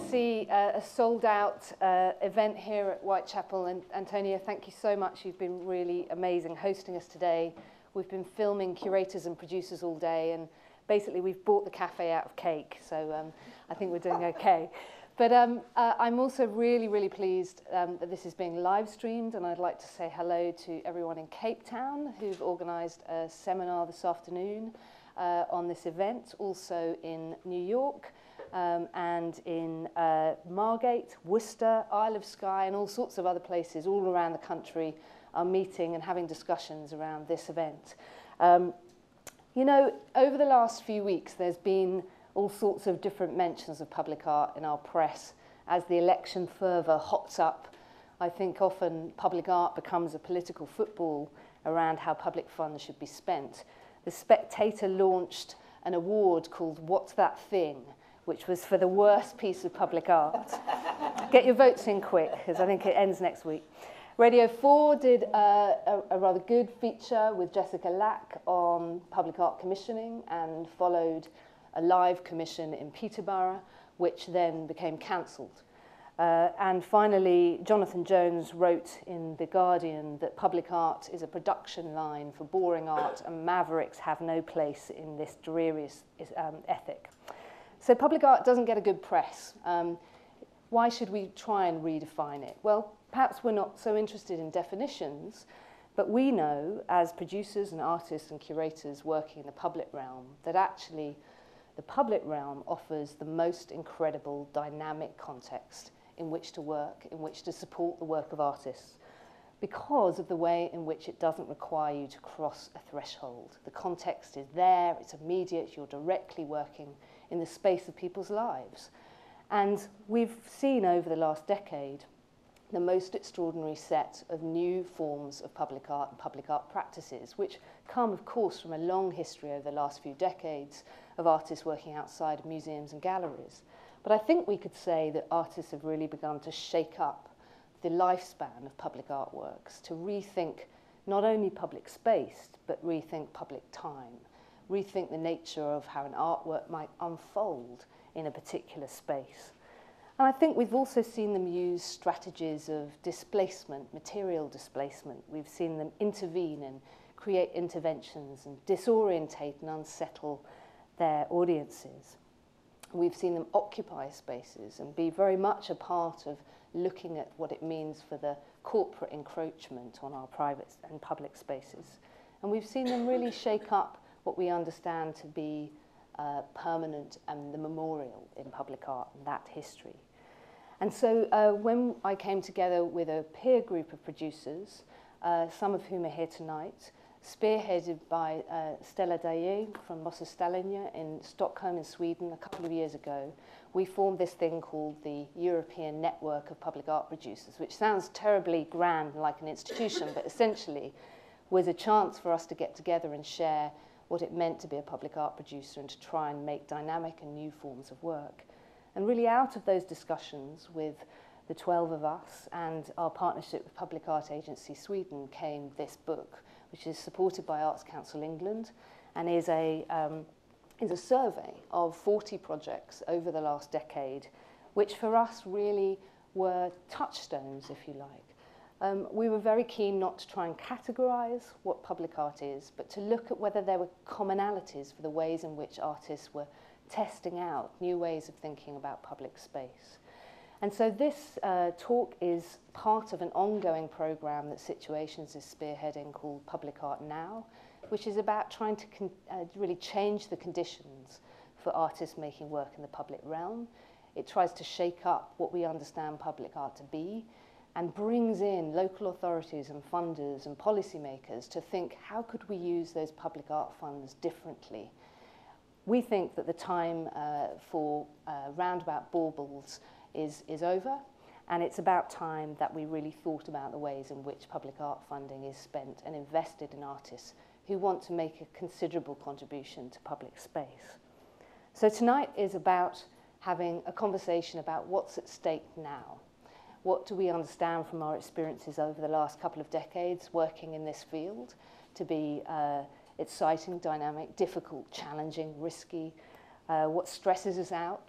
see a sold-out event here at Whitechapel. And Antonia, thank you so much. You've been really amazing hosting us today. We've been filming curators and producers all day, and basically we've bought the cafe out of cake, so I think we're doing okay. But I'm also really, really pleased that this is being live streamed, and I'd like to say hello to everyone in Cape Town who've organised a seminar this afternoon on this event, also in New York and in Margate, Worcester, Isle of Skye, and all sorts of other places all around the country are meeting and having discussions around this event. You know, over the last few weeks, there's been all sorts of different mentions of public art in our press as the election fervour hots up. I think often public art becomes a political football around how public funds should be spent. The Spectator launched an award called What's That Thing?, which was for the worst piece of public art. Get your votes in quick, because I think it ends next week. Radio 4 did a rather good feature with Jessica Lack on public art commissioning and followed a live commission in Peterborough, which then became cancelled. And finally, Jonathan Jones wrote in The Guardian that public art is a production line for boring art and mavericks have no place in this dreary ethic. So public art doesn't get a good press. Why should we try and redefine it? Well, perhaps we're not so interested in definitions, but we know as producers and artists and curators working in the public realm that actually the public realm offers the most incredible dynamic context in which to work, in which to support the work of artists, because of the way in which it doesn't require you to cross a threshold. The context is there, it's immediate, you're directly working in the space of people's lives. And we've seen over the last decade the most extraordinary set of new forms of public art and public art practices, which come, of course, from a long history over the last few decades of artists working outside of museums and galleries. But I think we could say that artists have really begun to shake up the lifespan of public artworks, to rethink not only public space, but rethink public time, rethink the nature of how an artwork might unfold in a particular space. And I think we've also seen them use strategies of displacement, material displacement. We've seen them intervene and create interventions and disorientate and unsettle their audiences. We've seen them occupy spaces and be very much a part of looking at what it means for the corporate encroachment on our private and public spaces. And we've seen them really shake up what we understand to be permanent and the memorial in public art and that history. And so when I came together with a peer group of producers, some of whom are here tonight, spearheaded by Stella Daje from Mossestallingen in Stockholm in Sweden a couple of years ago, we formed this thing called the European Network of Public Art Producers, which sounds terribly grand like an institution, but essentially was a chance for us to get together and share what it meant to be a public art producer and to try and make dynamic and new forms of work. And really out of those discussions with the 12 of us and our partnership with Public Art Agency Sweden came this book, which is supported by Arts Council England and is a survey of 40 projects over the last decade, which for us really were touchstones, if you like. We were very keen not to try and categorise what public art is, but to look at whether there were commonalities for the ways in which artists were testing out new ways of thinking about public space. And so this talk is part of an ongoing programme that Situations is spearheading called Public Art Now, which is about trying to really change the conditions for artists making work in the public realm. It tries to shake up what we understand public art to be and brings in local authorities and funders and policymakers to think, how could we use those public art funds differently? We think that the time for roundabout baubles is over, and it's about time that we really thought about the ways in which public art funding is spent and invested in artists who want to make a considerable contribution to public space. So tonight is about having a conversation about what's at stake now. What do we understand from our experiences over the last couple of decades working in this field to be exciting, dynamic, difficult, challenging, risky? What stresses us out?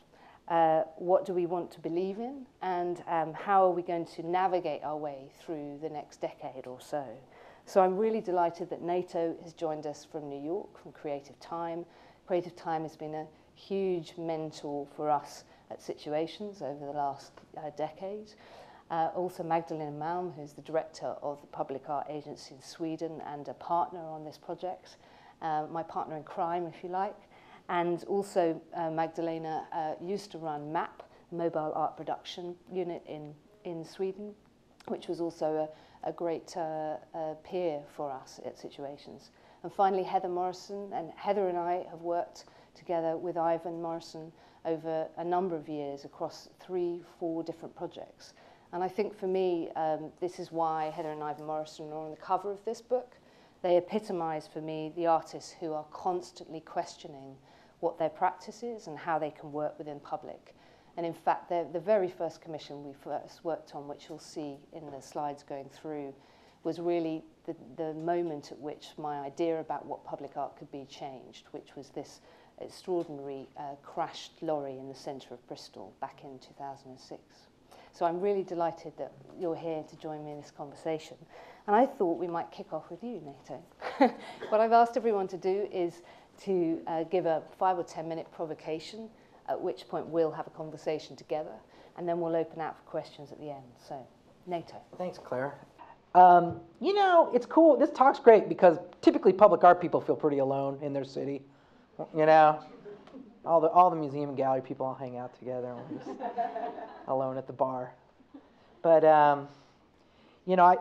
what do we want to believe in, and how are we going to navigate our way through the next decade or so. So I'm really delighted that Nato has joined us from New York, from Creative Time. Creative Time has been a huge mentor for us at Situations over the last decade. Also Magdalena Malm, who's the director of the Public Art Agency in Sweden and a partner on this project, my partner in crime, if you like. And also Magdalena used to run MAP, Mobile Art Production Unit in Sweden, which was also a great peer for us at Situations. And finally, Heather Morison, and Heather and I have worked together with Ivan Morison over a number of years across 3-4 different projects. And I think for me, this is why Heather and Ivan Morison are on the cover of this book. They epitomise for me the artists who are constantly questioning what their practice is and how they can work within public. And in fact, the very first commission we first worked on, which you'll see in the slides going through, was really the moment at which my idea about what public art could be changed, which was this extraordinary crashed lorry in the centre of Bristol back in 2006. So I'm really delighted that you're here to join me in this conversation. And I thought we might kick off with you, Nato. What I've asked everyone to do is to give a 5 or 10 minute provocation, at which point we'll have a conversation together, and then we'll open out for questions at the end. So, Nato. Thanks, Claire. You know, it's cool. This talk's great because typically public art people feel pretty alone in their city. You know, all the museum and gallery people all hang out together, and we're just alone at the bar. But you know,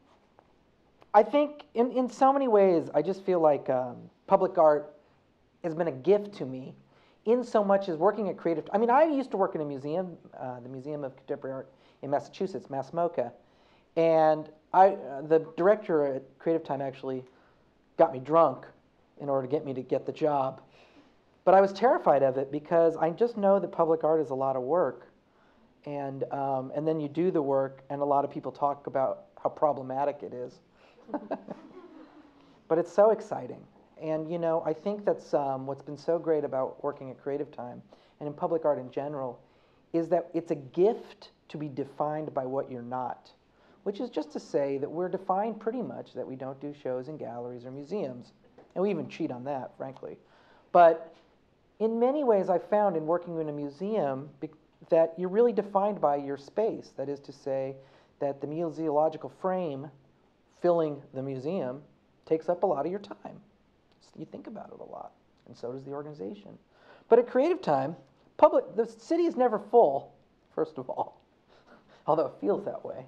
I think in so many ways, I just feel like public art has been a gift to me, in so much as working at Creative. I mean, I used to work in a museum, the Museum of Contemporary Art in Massachusetts, MassMoCA, and the director at Creative Time actually got me drunk in order to get the job. But I was terrified of it because I just know that public art is a lot of work, and then you do the work, and a lot of people talk about how problematic it is. But it's so exciting. And you know, I think that's what's been so great about working at Creative Time and in public art in general, is that it's a gift to be defined by what you're not, which is just to say that we're defined pretty much that we don't do shows in galleries or museums, and we even cheat on that, frankly. But in many ways, I've found in working in a museum that you're really defined by your space. That is to say that the museological frame filling the museum takes up a lot of your time. You think about it a lot, and so does the organization. But at Creative Time, the city is never full, first of all, although it feels that way.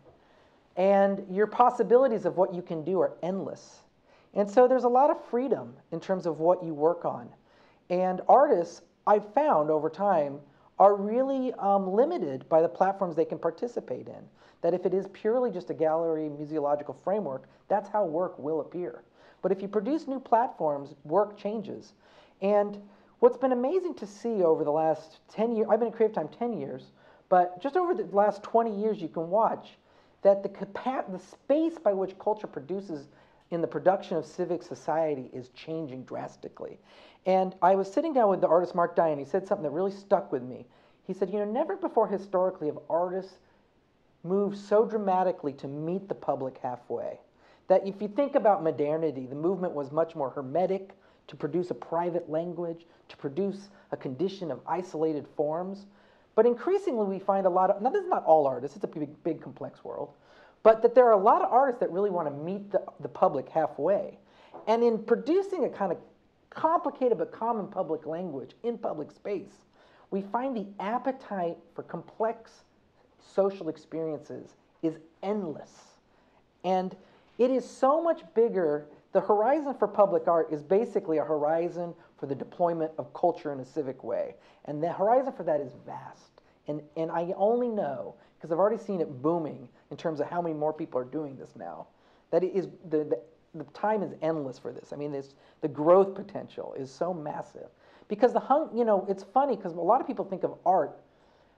And your possibilities of what you can do are endless. And so there's a lot of freedom in terms of what you work on. And artists, I've found over time, are really limited by the platforms they can participate in. That if it is purely just a gallery museological framework, that's how work will appear. But if you produce new platforms, work changes. And what's been amazing to see over the last 10 years, I've been at Creative Time 10 years, but just over the last 20 years you can watch that the space by which culture produces in the production of civic society is changing drastically. And I was sitting down with the artist Mark Dye, and he said something that really stuck with me. He said, you know, never before historically have artists moved so dramatically to meet the public halfway. That if you think about modernity, the movement was much more hermetic, to produce a private language, to produce a condition of isolated forms. But increasingly we find a lot of, now this is not all artists, it's a big complex world, but that there are a lot of artists that really want to meet the public halfway. And in producing a kind of complicated but common public language in public space, we find the appetite for complex social experiences is endless. And it is so much bigger. The horizon for public art is basically a horizon for the deployment of culture in a civic way. And the horizon for that is vast. And I only know, because I've already seen it booming in terms of how many more people are doing this now, that it is the time is endless for this. I mean, the growth potential is so massive. Because you know, it's funny because a lot of people think of art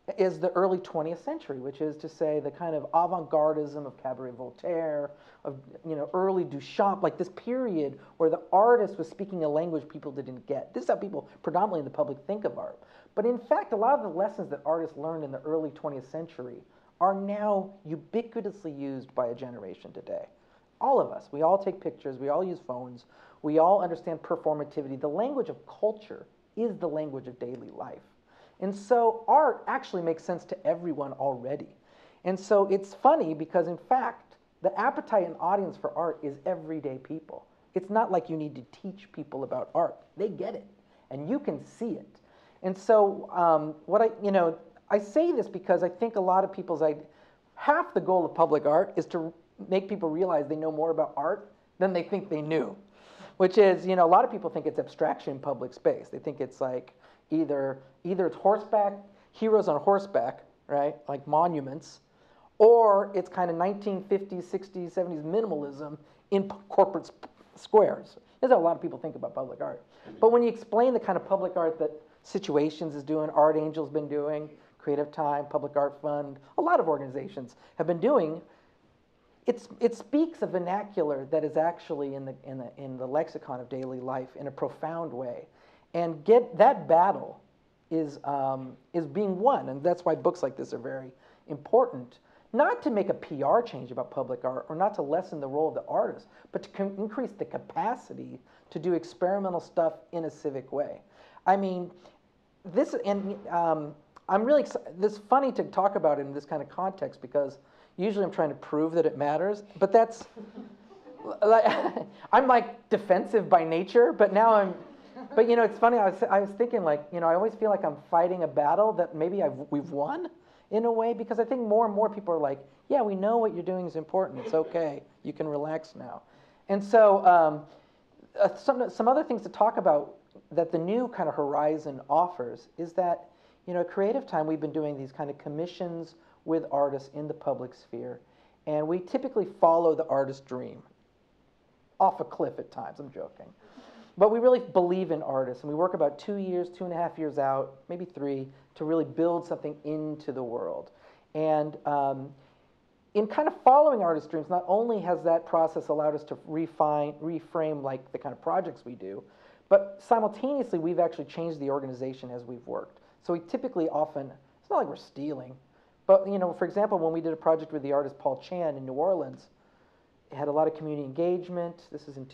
is the early 20th century, which is to say the kind of avant-gardism of Cabaret Voltaire, of early Duchamp, like this period where the artist was speaking a language people didn't get. This is how people predominantly in the public think of art. But in fact, a lot of the lessons that artists learned in the early 20th century are now ubiquitously used by a generation today. All of us, we all take pictures, we all use phones, we all understand performativity. The language of culture is the language of daily life. And so art actually makes sense to everyone already. And so it's funny because in fact, the appetite and audience for art is everyday people. It's not like you need to teach people about art. They get it, and you can see it. And so I say this because I think a lot of half the goal of public art is to make people realize they know more about art than they think they knew. Which is, a lot of people think it's abstraction in public space. They think it's like either it's horseback, heroes on horseback, right, like monuments, or it's kind of 1950s, 60s, 70s minimalism in corporate squares. That's how a lot of people think about public art. But when you explain the kind of public art that Situations is doing, Art Angel's been doing, Creative Time, Public Art Fund, a lot of organizations have been doing, it speaks a vernacular that is actually in the lexicon of daily life in a profound way. And that battle is being won, and that's why books like this are very important. Not to make a PR change about public art, or not to lessen the role of the artist, but to increase the capacity to do experimental stuff in a civic way. I mean, I'm really excited. It's funny to talk about it in this kind of context because usually I'm trying to prove that it matters, but that's, I'm like defensive by nature, but now but it's funny, I was thinking like, I always feel like I'm fighting a battle that maybe we've won in a way, because I think more and more people are like, yeah, we know what you're doing is important, it's okay, you can relax now. And so some other things to talk about that the new kind of horizon offers is that, at Creative Time we've been doing these kind of commissions with artists in the public sphere, and we typically follow the artist's dream. Off a cliff at times, I'm joking. But we really believe in artists, and we work about 2 years, 2.5 years out, maybe 3, to really build something into the world. And in kind of following artist dreams, not only has that process allowed us to reframe like the kind of projects we do, but simultaneously we've actually changed the organization as we've worked. So we typically often, it's not like we're stealing, but for example, when we did a project with the artist Paul Chan in New Orleans, it had a lot of community engagement. This is in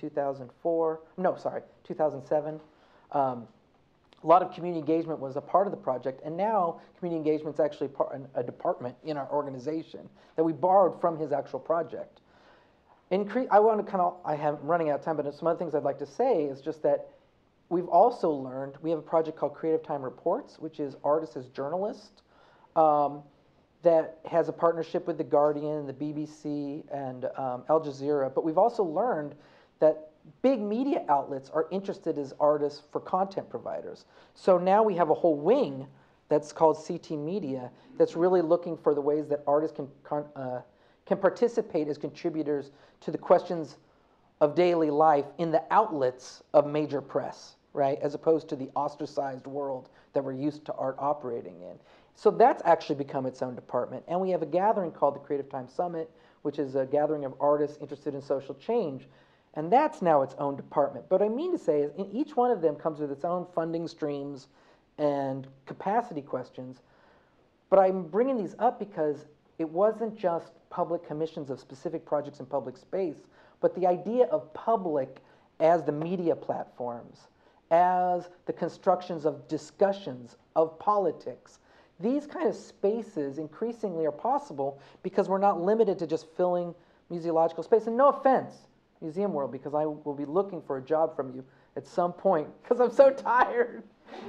2007. A lot of community engagement was a part of the project, and now community engagement is actually a department in our organization that we borrowed from his actual project. I'm running out of time, but some other things I'd like to say is just that we've also learned, we have a project called Creative Time Reports, which is artists as journalists, that has a partnership with The Guardian, the BBC, and Al Jazeera. But we've also learned that big media outlets are interested as artists for content providers. So now we have a whole wing that's called CT Media that's really looking for the ways that artists can participate as contributors to the questions of daily life in the outlets of major press, right? As opposed to the ostracized world that we're used to art operating in. So that's actually become its own department. And we have a gathering called the Creative Time Summit, which is a gathering of artists interested in social change. And that's now its own department. But what I mean to say is each one of them comes with its own funding streams and capacity questions. But I'm bringing these up because it wasn't just public commissions of specific projects in public space, but the idea of public as the media platforms, as the constructions of discussions, of politics. These kind of spaces increasingly are possible because we're not limited to just filling museological space. And no offense, museum world, because I will be looking for a job from you at some point because I'm so tired.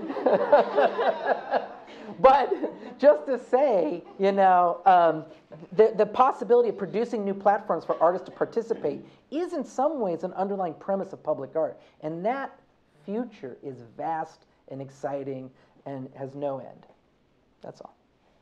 But just to say, the possibility of producing new platforms for artists to participate is in some ways an underlying premise of public art. And that future is vast and exciting and has no end. That's all.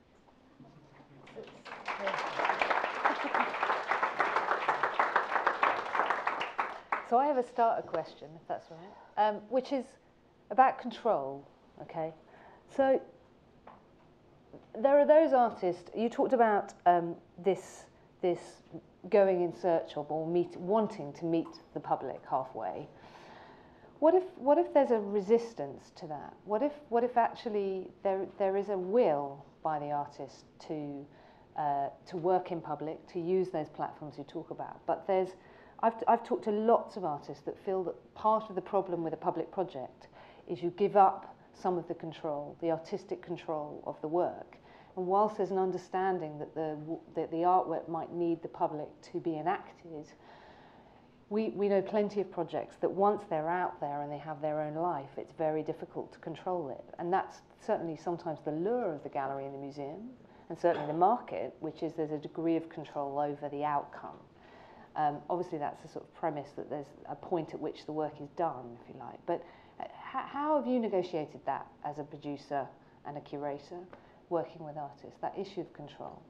So I have a starter question, if that's right, which is about control, okay? So there are those artists, you talked about this going in search of or wanting to meet the public halfway. What if there's a resistance to that? What if actually there is a will by the artist to work in public, to use those platforms you talk about? But I've talked to lots of artists that feel that part of the problem with a public project is you give up some of the control, the artistic control of the work. And whilst there's an understanding that the artwork might need the public to be enacted, we know plenty of projects that once they're out there and they have their own life, it's very difficult to control it. And that's certainly sometimes the lure of the gallery and the museum, and certainly the market, which is there's a degree of control over the outcome. Obviously that's a sort of premise that there's a point at which the work is done, if you like. But how have you negotiated that as a producer and a curator, working with artists, that issue of control?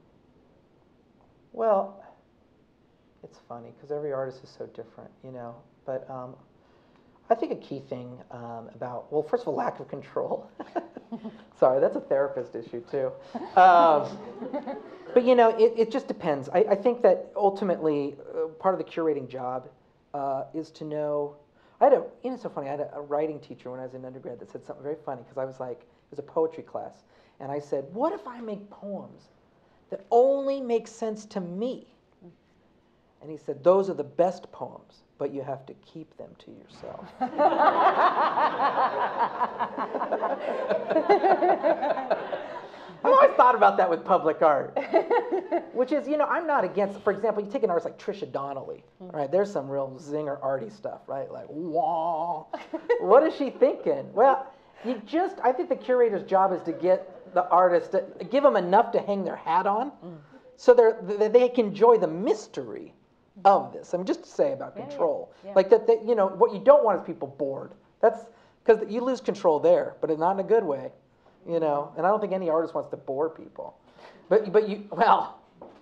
Well, it's funny because every artist is so different, you know. But I think a key thing about, well, first of all, lack of control. Sorry, that's a therapist issue too. But you know, it just depends. I think that ultimately part of the curating job is to know. It's so funny. I had a writing teacher when I was in undergrad that said something very funny because I was like, it was a poetry class, and I said, what if I make poems that only make sense to me? And he said, those are the best poems, but you have to keep them to yourself. I've always thought about that with public art, which is, you know, I'm not against, for example, you take an artist like Trisha Donnelly, right? There's some real zinger arty stuff, right? Like, wah. What is she thinking? Well, I think the curator's job is to get the artist, to give them enough to hang their hat on so they can enjoy the mystery of this. I mean, just to say about control. Yeah. Like that, you know, what you don't want is people bored. That's, because you lose control there, but not in a good way. You know, and I don't think any artist wants to bore people. But you, well.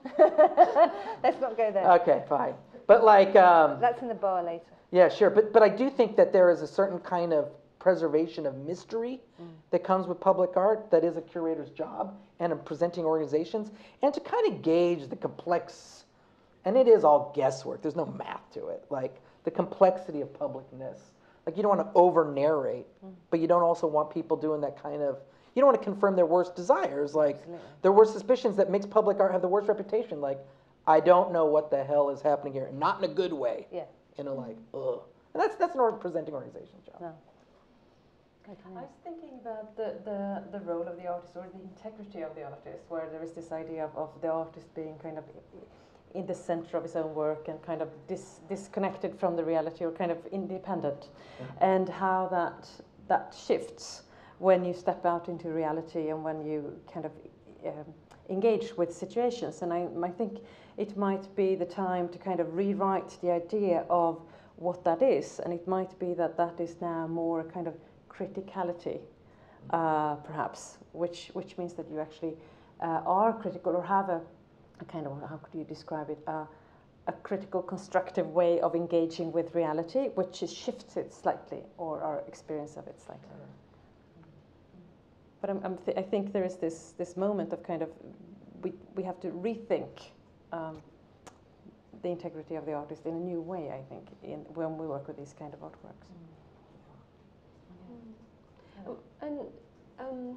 Let's not go there. Okay, fine. But like. That's in the bar later. Yeah, sure. But I do think that there is a certain kind of preservation of mystery that comes with public art that is a curator's job and in presenting organizations. And to kind of gauge the complex, and it is all guesswork. There's no math to it. Like the complexity of publicness. Like you don't want to over-narrate, but you don't also want people doing that kind of. You don't want to confirm their worst desires, like Absolutely. Their worst suspicions that makes public art have the worst reputation. Like, I don't know what the hell is happening here, not in a good way. Yeah. You know, like, ugh. And that's an presenting organization's job. No. I was thinking about the role of the artist or the integrity of the artist, where there is this idea of the artist being kind of in the center of his own work and kind of disconnected from the reality or kind of independent, and how that shifts when you step out into reality and when you kind of engage with situations. And I think it might be the time to kind of rewrite the idea of what that is. And it might be that is now more a kind of criticality, perhaps, which means that you actually are critical or have a kind of, how could you describe it, a critical, constructive way of engaging with reality, which shifts it slightly, or our experience of it slightly. But I think there is this moment of kind of, we have to rethink the integrity of the artist in a new way, I think, when we work with these kind of artworks. And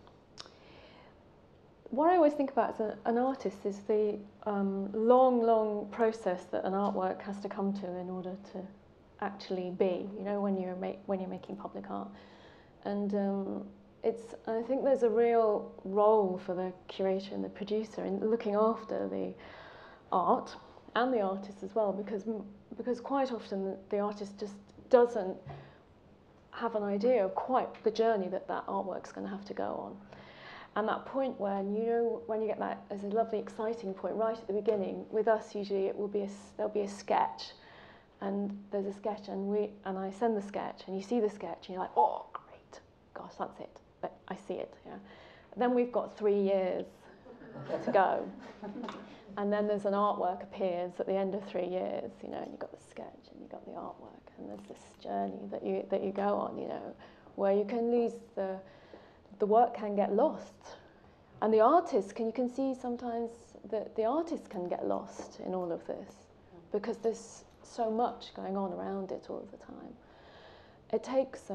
what I always think about as an artist is the long process that an artwork has to come to in order to actually be, you know, when you're making public art. And I think there's a real role for the curator and the producer in looking after the art and the artist as well, because quite often the artist just doesn't have an idea of quite the journey that artwork's going to have to go on. And that point when you get that as a lovely exciting point right at the beginning, with us usually there'll be a sketch, and there's a sketch, and I send the sketch, and you see the sketch, and you're like, oh great, gosh, that's it. I see it. Yeah. Then we've got 3 years to go, and then there's an artwork appears at the end of 3 years. You know, and you've got the sketch and you've got the artwork, and there's this journey that you go on. You know, where you can lose the work can get lost, And the artists, you can see sometimes that the artists can get lost in all of this because there's so much going on around it all the time. It takes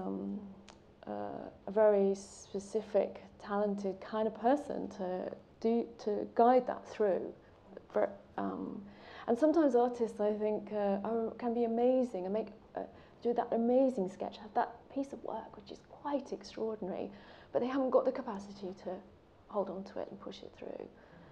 a very specific, talented kind of person to guide that through. And sometimes artists, I think, can be amazing and do that amazing sketch, have that piece of work which is quite extraordinary, but they haven't got the capacity to hold on to it and push it through.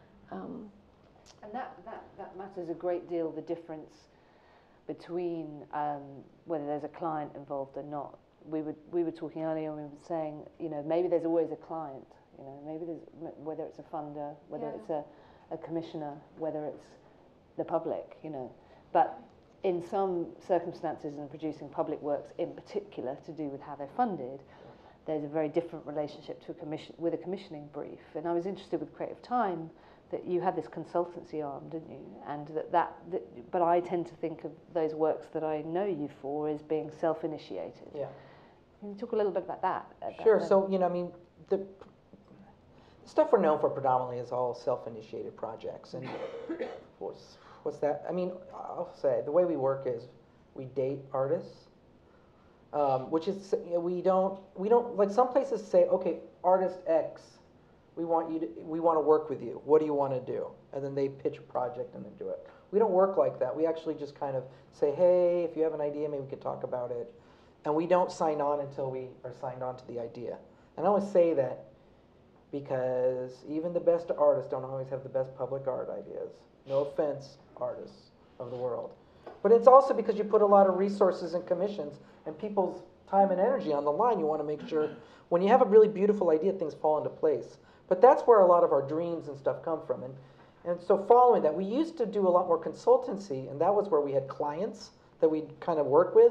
And that matters a great deal, the difference between whether there's a client involved or not. We were talking earlier and we were saying, maybe there's always a client, maybe there's, whether it's a funder, whether it's a commissioner, whether it's the public, But in some circumstances in producing public works in particular, to do with how they're funded, there's a very different relationship to with a commissioning brief. And I was interested with Creative Time that you had this consultancy arm, didn't you? And but I tend to think of those works that I know you for as being self-initiated. Yeah. Can you talk a little bit about that? Sure. So, the stuff we're known for predominantly is all self-initiated projects. And what's that? I'll say the way we work is we date artists, which is we don't like some places say, okay, artist X, we want to work with you. What do you want to do? And then they pitch a project and then do it. We don't work like that. We actually just kind of say, hey, if you have an idea, maybe we could talk about it. And we don't sign on until we are signed on to the idea. And I always say that because even the best artists don't always have the best public art ideas. No offense, artists of the world. But it's also because you put a lot of resources and commissions and people's time and energy on the line. You want to make sure when you have a really beautiful idea, things fall into place. But that's where a lot of our dreams and stuff come from. And so following that, we used to do a lot more consultancy, and that was where we had clients that we'd kind of work with.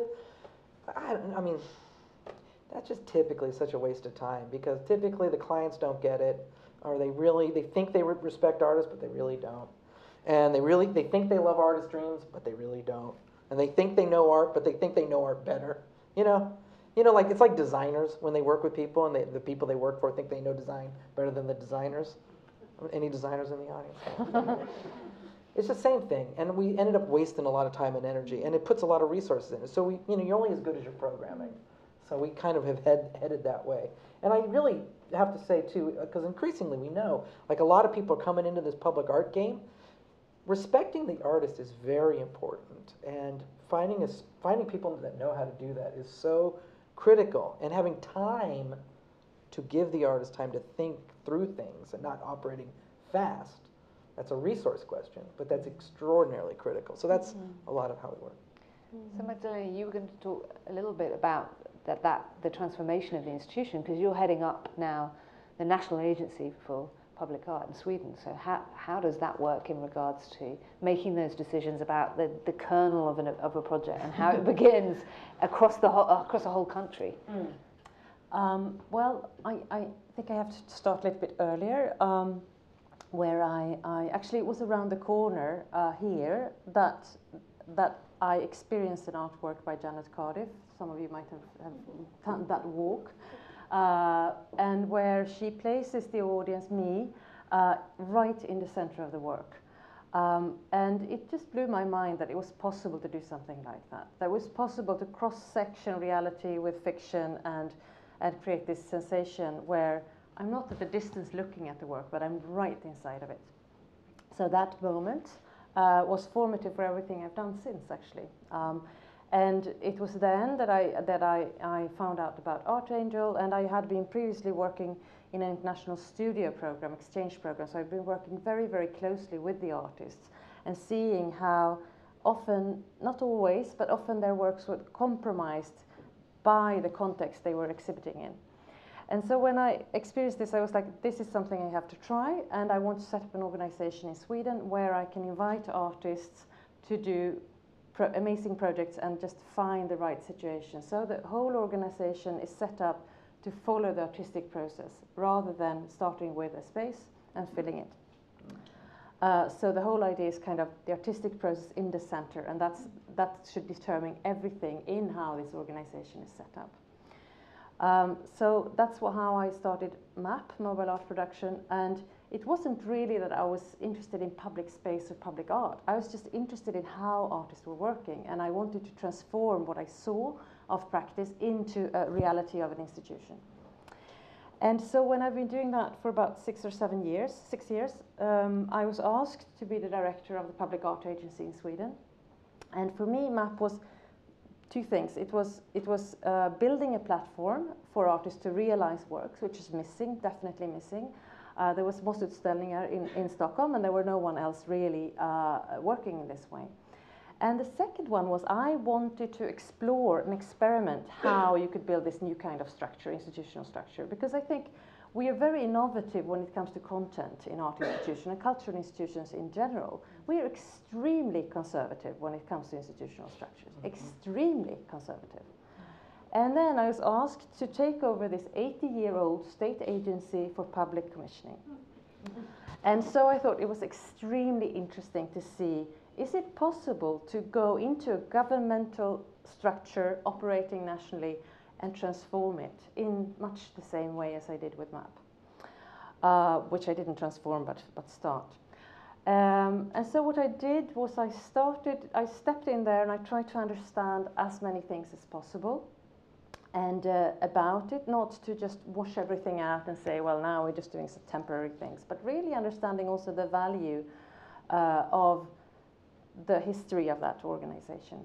That's just typically such a waste of time because typically the clients don't get it, or they think they respect artists, but they really don't. And they think they love artist dreams, but they really don't. And they think they know art, but they think they know art better. Like it's like designers when they work with people, and the people they work for think they know design better than the designers. Any designers in the audience? It's the same thing, and we ended up wasting a lot of time and energy, and it puts a lot of resources in it. So you're only as good as your programming. So we kind of have headed that way. And I really have to say too, because increasingly we know, like a lot of people are coming into this public art game. Respecting the artist is very important, and finding people that know how to do that is so critical. And having time to give the artist time to think through things and not operating fast. That's a resource question, but that's extraordinarily critical. So that's a lot of how we work. So Magdalena, you were going to talk a little bit about the transformation of the institution, because you're heading up now the National Agency for Public Art in Sweden. So how does that work in regards to making those decisions about the kernel of a project and how it begins across the whole country? Well, I think I have to start a little bit earlier. Where I actually, it was around the corner here that I experienced an artwork by Janet Cardiff. Some of you might have done that walk. And where she places the audience, me, right in the center of the work. And it just blew my mind that it was possible to do something like that. That it was possible to cross-section reality with fiction and create this sensation where I'm not at a distance looking at the work, but I'm right inside of it. So that moment was formative for everything I've done since, actually. And it was then that I found out about ArtAngel, and I had been previously working in an international studio program, exchange program. So I've been working very, very closely with the artists and seeing how often, not always, but often their works were compromised by the context they were exhibiting in. And so when I experienced this, I was like, this is something I have to try, and I want to set up an organization in Sweden where I can invite artists to do amazing projects and just find the right situation. So the whole organization is set up to follow the artistic process rather than starting with a space and filling it. So the whole idea is kind of the artistic process in the center, and that should determine everything in how this organization is set up. So that's how I started MAP, Mobile Art Production, and it wasn't really that I was interested in public space or public art. I was just interested in how artists were working, and I wanted to transform what I saw of practice into a reality of an institution. And so when I've been doing that for about 6 years, I was asked to be the director of the Public Art Agency in Sweden. And for me, MAP was two things. It was building a platform for artists to realize works, which is missing, definitely missing. There was Måste-utställningar in Stockholm, and there were no one else really working in this way. And the second one was I wanted to explore and experiment how you could build this new kind of structure, institutional structure, because I think we are very innovative when it comes to content in art institutions and cultural institutions in general. We are extremely conservative when it comes to institutional structures, extremely conservative. And then I was asked to take over this 80-year-old state agency for public commissioning. And so I thought it was extremely interesting to see, is it possible to go into a governmental structure operating nationally and transform it in much the same way as I did with MAP, which I didn't transform but start. And so what I did was I stepped in there and I tried to understand as many things as possible and about it, not to just wash everything out and say, well, now we're just doing some temporary things, but really understanding also the value of the history of that organization.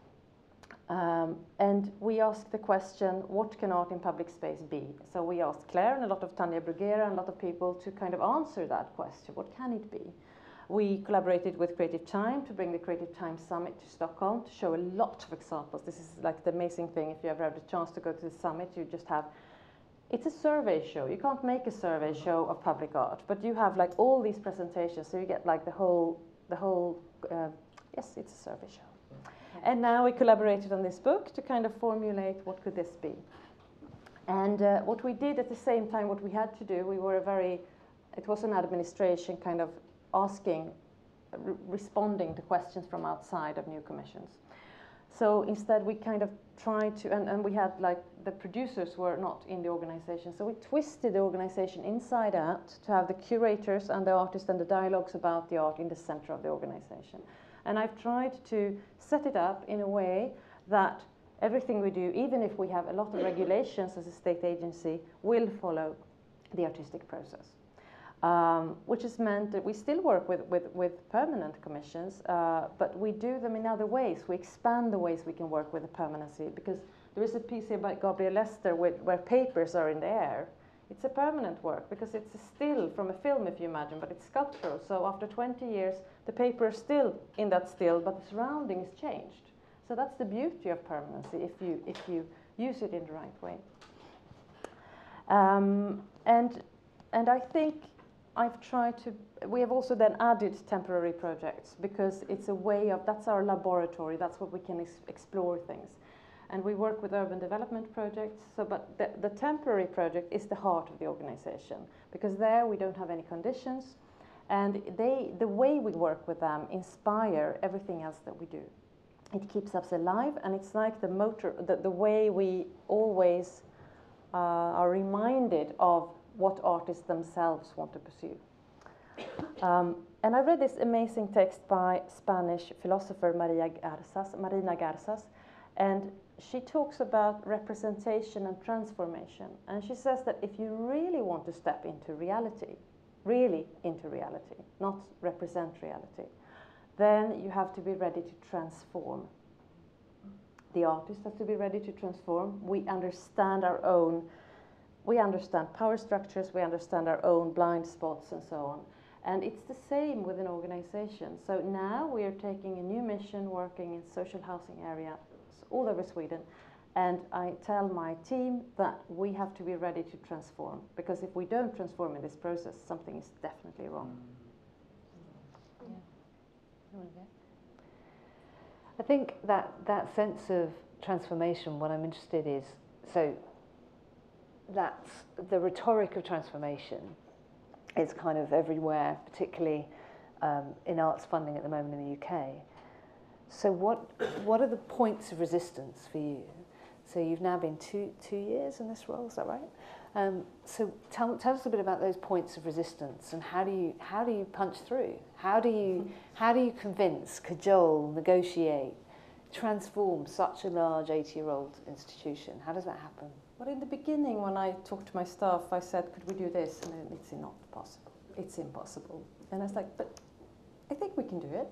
And we asked the question, what can art in public space be? So we asked Claire and a lot of Tanja Bruguera and a lot of people to kind of answer that question, what can it be? We collaborated with Creative Time to bring the Creative Time Summit to Stockholm to show a lot of examples. This is like the amazing thing, if you ever have the chance to go to the summit, you just have, it's a survey show. You can't make a survey show of public art, but you have like all these presentations, so you get like the whole, yes, it's a survey show. And now we collaborated on this book to kind of formulate what could this be. And what we did at the same time, what we had to do, it was an administration kind of asking, responding to questions from outside of new commissions. So instead we kind of tried to, and we had like, the producers were not in the organization, so we twisted the organization inside out to have the curators and the artists and the dialogues about the art in the center of the organization. And I've tried to set it up in a way that everything we do, even if we have a lot of regulations as a state agency, will follow the artistic process. Which has meant that we still work with permanent commissions, but we do them in other ways. We expand the ways we can work with the permanency, because there is a piece here by Gabriel Lester where papers are in the air. It's a permanent work because it's a still from a film, if you imagine, but it's sculptural. So after 20 years, the paper is still in that still, but the surrounding is changed. So that's the beauty of permanency if you use it in the right way. And I think I've tried to, we have also then added temporary projects because it's a way of, that's our laboratory, that's what we can explore things. And we work with urban development projects, so, but the temporary project is the heart of the organization because there we don't have any conditions and the way we work with them inspire everything else that we do. It keeps us alive and it's like the motor, the way we always are reminded of what artists themselves want to pursue. And I read this amazing text by Spanish philosopher Marina Garzas, and she talks about representation and transformation. And she says that if you really want to step into reality, really into reality, not represent reality, then you have to be ready to transform. The artist has to be ready to transform. We understand our own, we understand power structures, we understand our own blind spots and so on. And it's the same with an organization. So now we are taking a new mission working in social housing area all over Sweden. And I tell my team that we have to be ready to transform, because if we don't transform in this process, something is definitely wrong. Yeah. I think that sense of transformation, what I'm interested is, so that's the rhetoric of transformation is kind of everywhere, particularly in arts funding at the moment in the UK. So what are the points of resistance for you? So you've now been two years in this role, is that right? So tell us a bit about those points of resistance, and how do you punch through? How do you convince, cajole, negotiate, transform such a large 80-year-old institution? How does that happen? Well, in the beginning, when I talked to my staff, I said, could we do this? And then, it's not possible. It's impossible. And I was like, but I think we can do it.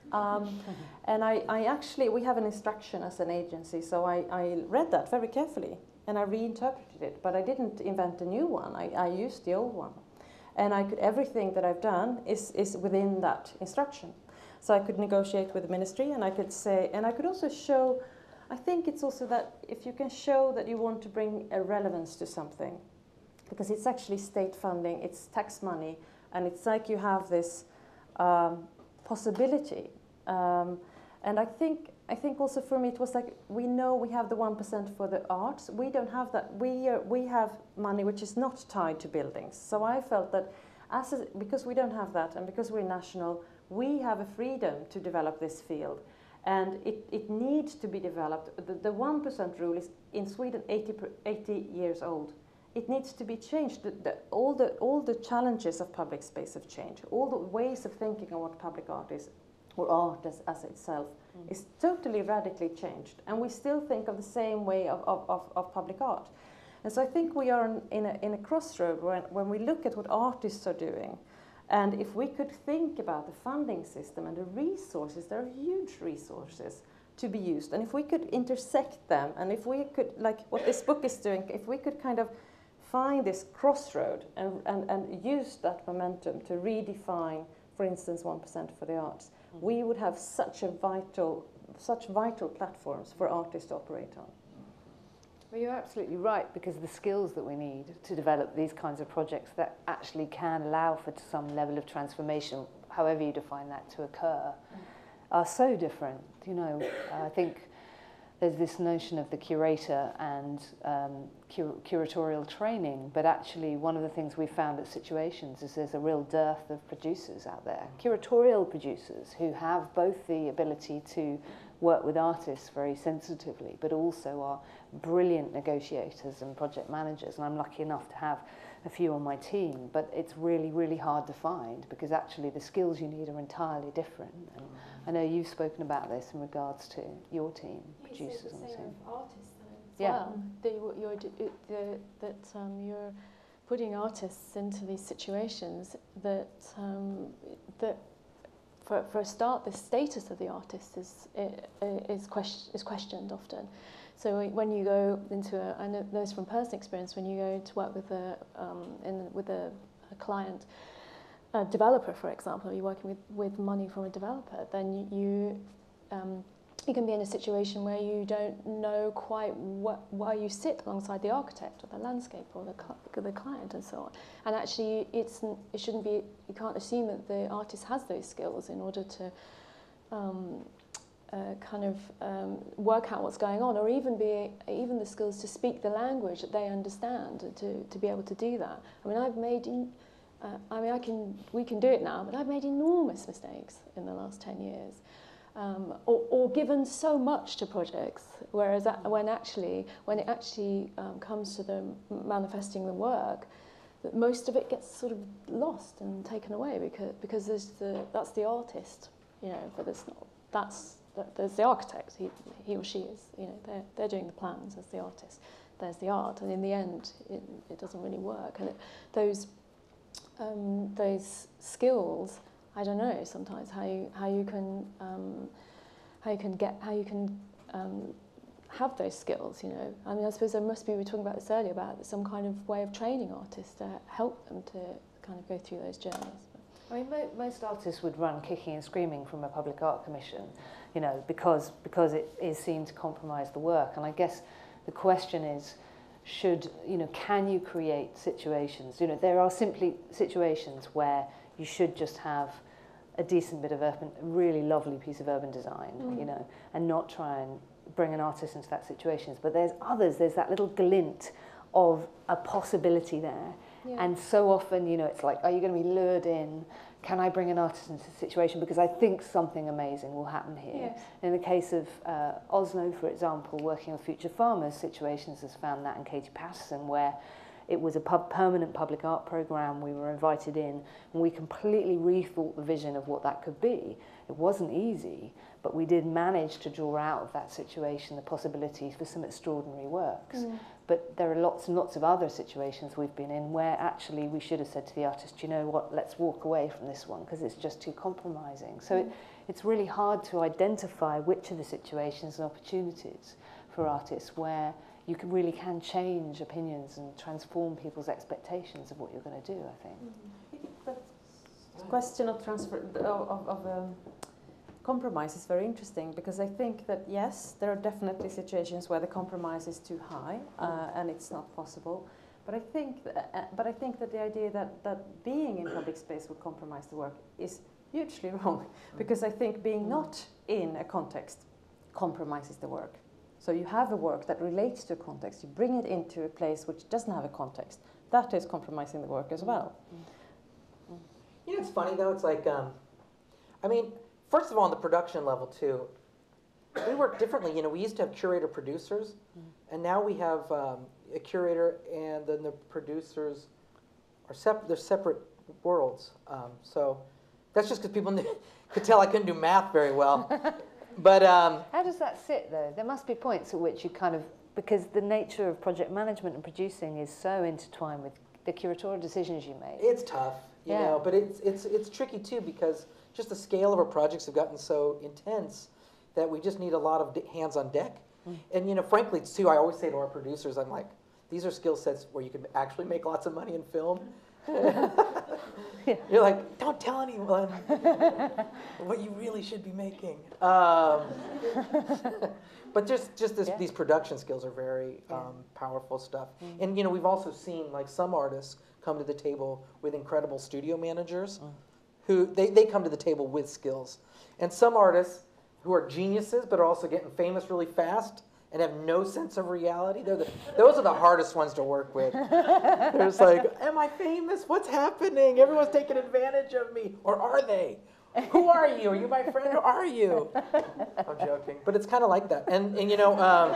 And I actually, we have an instruction as an agency, so I read that very carefully and I reinterpreted it, but I didn't invent a new one. I used the old one. And everything that I've done is within that instruction. So I could negotiate with the ministry, and I could say, and I could also show, I think it's also that if you can show that you want to bring a relevance to something, because it's actually state funding, it's tax money, and it's like you have this possibility. And I think also for me it was like, we know we have the 1% for the arts. We don't have that. We have money which is not tied to buildings. So I felt that because we don't have that, and because we're national, we have a freedom to develop this field. And it needs to be developed. The 1% rule is in Sweden 80 years old. It needs to be changed. All the challenges of public space have changed. All the ways of thinking of what public art is, or art as itself, is totally radically changed. And we still think of the same way of public art. And so I think we are in a crossroad when we look at what artists are doing. And if we could think about the funding system and the resources, there are huge resources to be used. And if we could intersect them, and if we could, like what this book is doing, if we could kind of find this crossroad and use that momentum to redefine, for instance, 1% for the arts, we would have such vital platforms for artists to operate on. Well, you're absolutely right, because the skills that we need to develop these kinds of projects that actually can allow for some level of transformation, however you define that, to occur, are so different. You know, I think there's this notion of the curator and curatorial training, but actually one of the things we found at Situations is there's a real dearth of producers out there, curatorial producers who have both the ability to work with artists very sensitively, but also are brilliant negotiators and project managers. And I'm lucky enough to have a few on my team, but it's really, really hard to find, because actually the skills you need are entirely different. And I know you've spoken about this in regards to your team, producers on the team. Artists as well. You're putting artists into these situations that for a start, the status of the artist is questioned often. So when you go into I know this from personal experience, when you go to work with a client, a developer, for example, you're working with money from a developer, then you can be in a situation where you don't know quite where you sit alongside the architect or the landscape or the client and so on. And actually, it shouldn't be. You can't assume that the artist has those skills in order to work out what's going on, or even the skills to speak the language that they understand, to be able to do that. I mean, we can do it now, but I've made enormous mistakes in the last 10 years. Or given so much to projects, whereas when it actually comes to the manifesting the work, that most of it gets sort of lost and taken away because that's the artist, you know, but there's the architect, he or she is, you know, they're doing the plans as the artist. There's the art, and in the end, it doesn't really work. And those skills, I don't know sometimes how you can have those skills, you know. I mean, I suppose we were talking about this earlier, about some kind of way of training artists to help them to kind of go through those journeys. I mean, most artists would run kicking and screaming from a public art commission, you know, because it is seen to compromise the work. And I guess the question is, can you create situations? You know, there are simply situations where you should just have a decent bit of a really lovely piece of urban design, you know, and not try and bring an artist into that situation. But there's others, there's that little glint of a possibility there. Yeah. And so often, you know, it's like, are you going to be lured in? Can I bring an artist into the situation? Because I think something amazing will happen here. Yes. In the case of Oslo, for example, working with Future Farmers, Situations has found that, and Katie Patterson, where It was a permanent public art programme. We were invited in, and we completely rethought the vision of what that could be. It wasn't easy, but we did manage to draw out of that situation the possibilities for some extraordinary works. But there are lots and lots of other situations we've been in where actually we should have said to the artist, you know what, let's walk away from this one because it's just too compromising. So it's really hard to identify which of the situations and opportunities for artists where you really can change opinions and transform people's expectations of what you're going to do, I think. The question of compromise is very interesting, because I think that, yes, there are definitely situations where the compromise is too high and it's not possible. But I think that the idea that being in public space would compromise the work is hugely wrong, because I think being not in a context compromises the work. So you have a work that relates to a context, you bring it into a place which doesn't have a context. That is compromising the work as well. You know, it's funny though, it's like, I mean, first of all, on the production level too, we work differently. You know, we used to have curator producers, and now we have a curator, and then the producers are they're separate worlds. So that's just because people could tell I couldn't do math very well. But how does that sit though? There must be points at which you kind of, because the nature of project management and producing is so intertwined with the curatorial decisions you make. It's tough, you know, but it's tricky too, because just the scale of our projects have gotten so intense that we just need a lot of hands on deck. And you know, frankly too, I always say to our producers, I'm like, these are skill sets where you can actually make lots of money in film. You're like, don't tell anyone what you really should be making. But these production skills are very powerful stuff. And you know, we've also seen like some artists come to the table with incredible studio managers who they come to the table with skills. And some artists who are geniuses but are also getting famous really fast and have no sense of reality. Those are the hardest ones to work with. They're just like, am I famous? What's happening? Everyone's taking advantage of me. Or are they? Who are you? Are you my friend? Who are you? I'm joking. But it's kind of like that. And you know,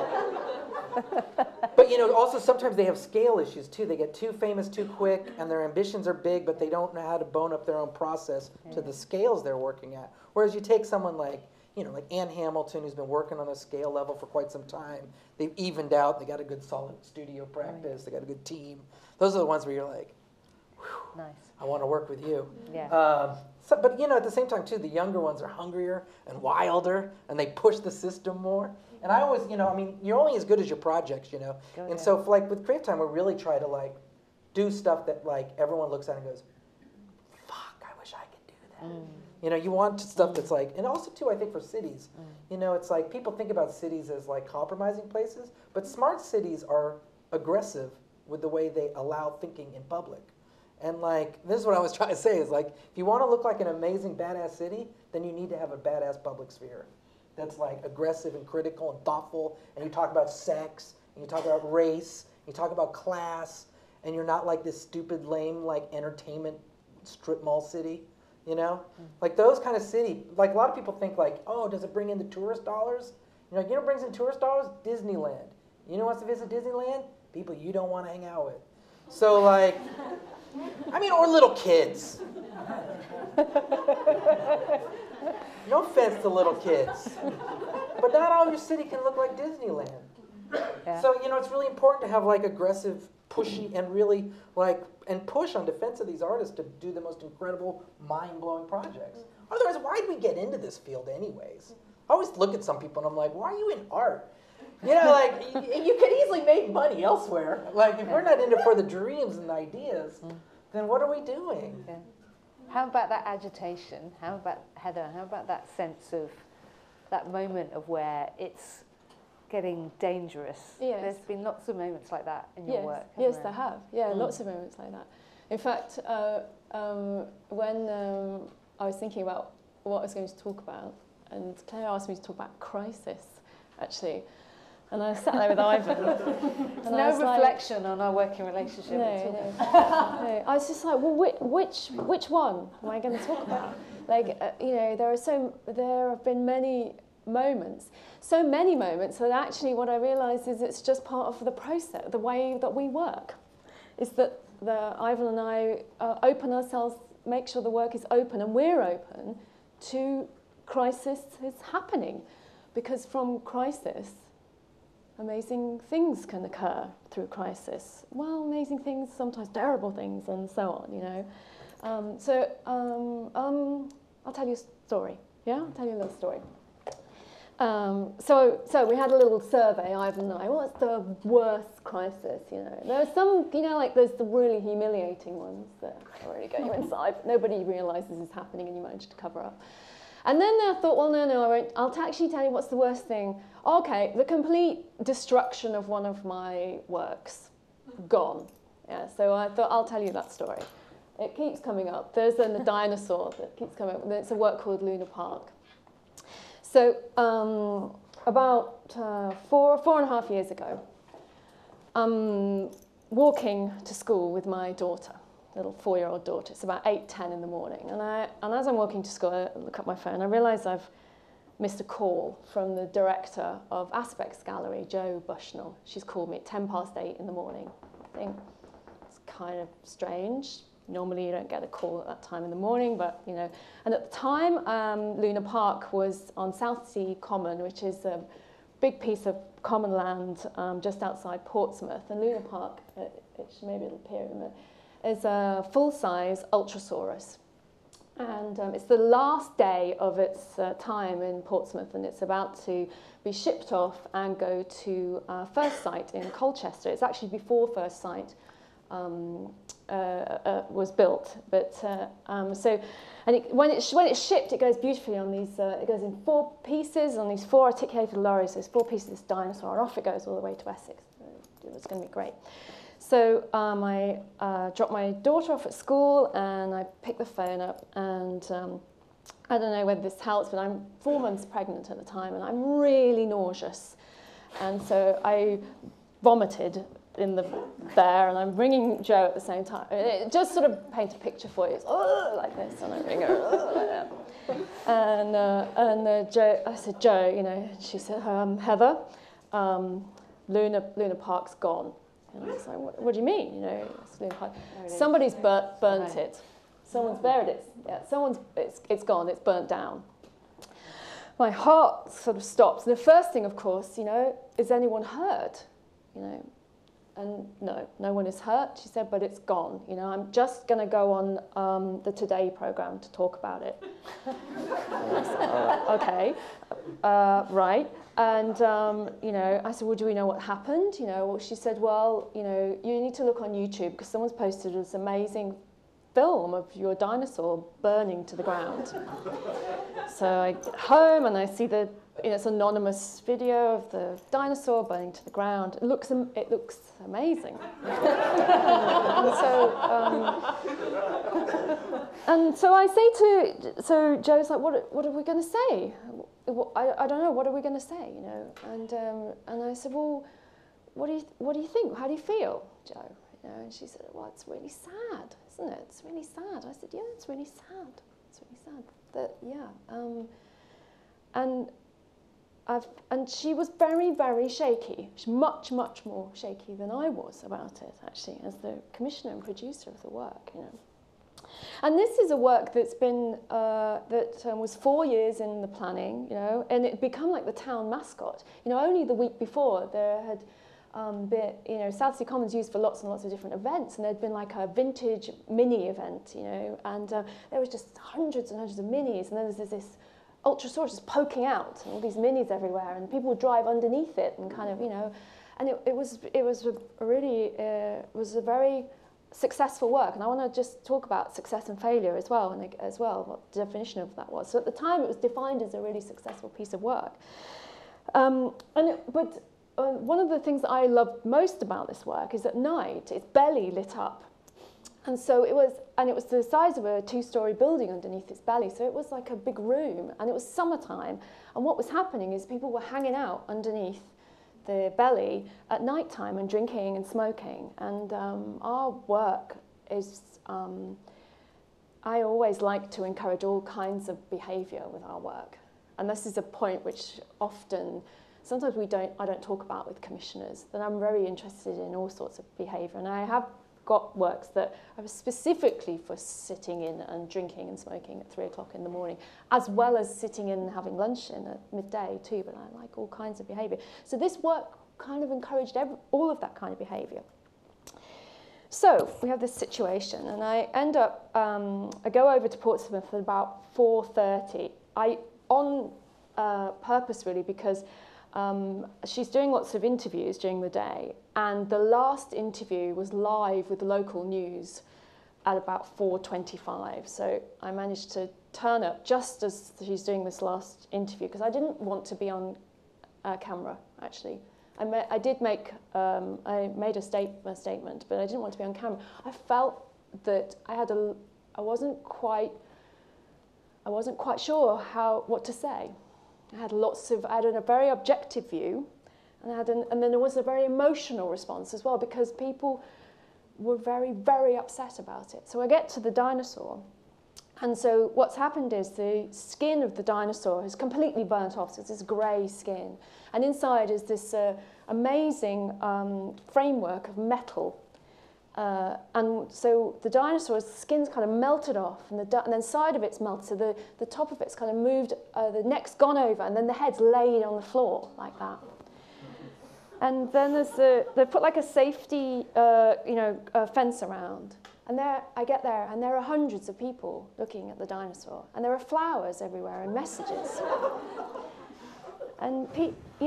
but you know, also sometimes they have scale issues too. They get too famous too quick, and their ambitions are big, but they don't know how to bone up their own process to the scales they're working at. Whereas you take someone like, you know, like Ann Hamilton, who's been working on a scale level for quite some time. They've evened out. They got a good solid studio practice. They got a good team. Those are the ones where you're like, nice. I want to work with you. Yeah. But you know, at the same time too, the younger ones are hungrier and wilder, and they push the system more. And I always, you know, I mean, you're only as good as your projects, you know. And so, for, like with Creative Time, we really try to like do stuff that like everyone looks at and goes, "Fuck, I wish I could do that." You know, you want stuff that's like, and also too, I think for cities, you know, it's like people think about cities as like compromising places, but smart cities are aggressive with the way they allow thinking in public. And like, this is what I was trying to say, is like, if you want to look like an amazing badass city, then you need to have a badass public sphere that's like aggressive and critical and thoughtful, and you talk about sex, and you talk about race, and you talk about class, and you're not like this stupid, lame, like entertainment strip mall city. You know, like those kind of city, like a lot of people think like, oh, does it bring in the tourist dollars? You know, what brings in tourist dollars? Disneyland. You know who wants to visit Disneyland? People you don't want to hang out with. So like, I mean, or little kids. No offense to little kids, but not all your city can look like Disneyland. Yeah. So, you know, it's really important to have like aggressive, pushy, and really like, and push on defense of these artists to do the most incredible, mind-blowing projects. Otherwise, why did we get into this field anyways? I always look at some people and I'm like, why are you in art? You know, like, you could easily make money elsewhere. Like, if we're not in it for the dreams and the ideas, then what are we doing? Yeah. How about that agitation? How about, Heather, how about that sense of, that moment of where it's getting dangerous? Yes. There's been lots of moments like that in your work. Yes, there have. Yeah, lots of moments like that. In fact, when I was thinking about what I was going to talk about, and Claire asked me to talk about crisis, actually, and I sat there with Ivan. There's no reflection on our working relationship at all. No. I was just like, well, which one am I going to talk about? Like, you know, there have been many moments, so many moments that actually what I realised is it's just part of the process, the way that we work. is that Ivan and I open ourselves, make sure the work is open, and we're open to crisis is happening. Because from crisis, amazing things can occur through crisis. Well, amazing things, sometimes terrible things, and so on, you know. I'll tell you a story. Yeah, I'll tell you a little story. So we had a little survey, Ivan and I. What's the worst crisis? You know, there are some, you know, like there's the really humiliating ones that really get you inside. Nobody realises is happening, and you manage to cover up. And then I thought, well, no, I won't. I'll actually tell you what's the worst thing. Okay, the complete destruction of one of my works, gone. Yeah, so I thought I'll tell you that story. It keeps coming up. There's a dinosaur that keeps coming up. It's a work called Luna Park. So about 4.5 years ago, I'm walking to school with my daughter, little 4-year-old daughter. It's about 8:10 in the morning. And as I'm walking to school, I look at my phone. I realise I've missed a call from the director of Aspects Gallery, Jo Bushnell. She's called me at 8:10 in the morning. I think it's kind of strange. Normally you don't get a call at that time in the morning, but, you know. And at the time, Luna Park was on Southsea Common, which is a big piece of common land just outside Portsmouth. And Luna Park, maybe it'll appear in a minute, is a full-size Ultrasaurus. And it's the last day of its time in Portsmouth, and it's about to be shipped off and go to First Sight in Colchester. It's actually before First Sight was built, but when it's shipped, it goes beautifully on these. It goes in 4 pieces on these 4 articulated lorries. There's 4 pieces of this dinosaur, and off it goes all the way to Essex. It's going to be great. So I dropped my daughter off at school, and I picked the phone up, and I don't know whether this helps, but I'm 4 months pregnant at the time, and I'm really nauseous, and so I vomited there, and I'm ringing Jo at the same time. It just sort of paint a picture for you. It's like this, and I ring her like that. And Jo, I said, Jo, you know, she said, Heather, Luna Park's gone. And I was like, what do you mean? You know, it's Luna Park. Somebody's burnt it. Someone's buried it. Yeah, it's gone. It's burnt down. My heart sort of stops. And the first thing, of course, you know, is anyone hurt? You know. And no one is hurt, she said, but it's gone. You know, I'm just going to go on the Today programme to talk about it. And I said, okay, right. And, you know, I said, well, do we know what happened? You know, well, she said, well, you know, you need to look on YouTube because someone's posted this amazing film of your dinosaur burning to the ground. So I get home and I see it's an anonymous video of the dinosaur burning to the ground. It looks amazing. and so I say so Joe's like, what are we going to say? I don't know. What are we going to say? You know, and I said, well, what do you think? How do you feel, Joe? You know, and she said, well, it's really sad, isn't it? It's really sad. I said, yeah, it's really sad. It's really sad. And she was very, very shaky. She's much, much more shaky than I was about it, actually, as the commissioner and producer of the work, you know. And this is a work that's been, was 4 years in the planning, you know, and it become like the town mascot. You know, only the week before there had been, you know, Southsea Common's used for lots and lots of different events, and there'd been like a vintage mini event, you know, and there was just hundreds and hundreds of minis, and then there's this Ultrasaurus just poking out, and all these minis everywhere, and people would drive underneath it, and kind of, you know, and it was a very successful work. And I want to just talk about success and failure as well, and as well what the definition of that was. So at the time, it was defined as a really successful piece of work. But one of the things that I loved most about this work is at night, its belly lit up. And so it was the size of a 2-story building underneath its belly. So it was like a big room, and it was summertime. And what was happening is people were hanging out underneath the belly at night time and drinking and smoking. And our work is, I always like to encourage all kinds of behaviour with our work. And this is a point which sometimes I don't talk about with commissioners, that I'm very interested in all sorts of behaviour. And I have got works that are specifically for sitting in and drinking and smoking at 3 o'clock in the morning, as well as sitting in and having lunch in at midday too, but I like all kinds of behaviour. So this work kind of encouraged all of that kind of behaviour. So we have this situation, and I end up, I go over to Portsmouth at about 4:30. On purpose really, because she's doing lots of interviews during the day, and the last interview was live with the local news at about 4:25. So I managed to turn up just as she's doing this last interview, because I didn't want to be on camera, actually. I made a statement, but I didn't want to be on camera. I felt that I wasn't quite sure what to say. I had a very objective view, and then there was a very emotional response as well, because people were very, very upset about it. So I get to the dinosaur, and so what's happened is the skin of the dinosaur is completely burnt off, so it's this grey skin, and inside is this amazing framework of metal. And so the dinosaur's skin's kind of melted off, and then side of it's melted, so the top of it's kind of moved, the neck's gone over, and then the head's laid on the floor like that. And then they put like a safety fence around. And I get there, and there are hundreds of people looking at the dinosaur, and there are flowers everywhere and messages. And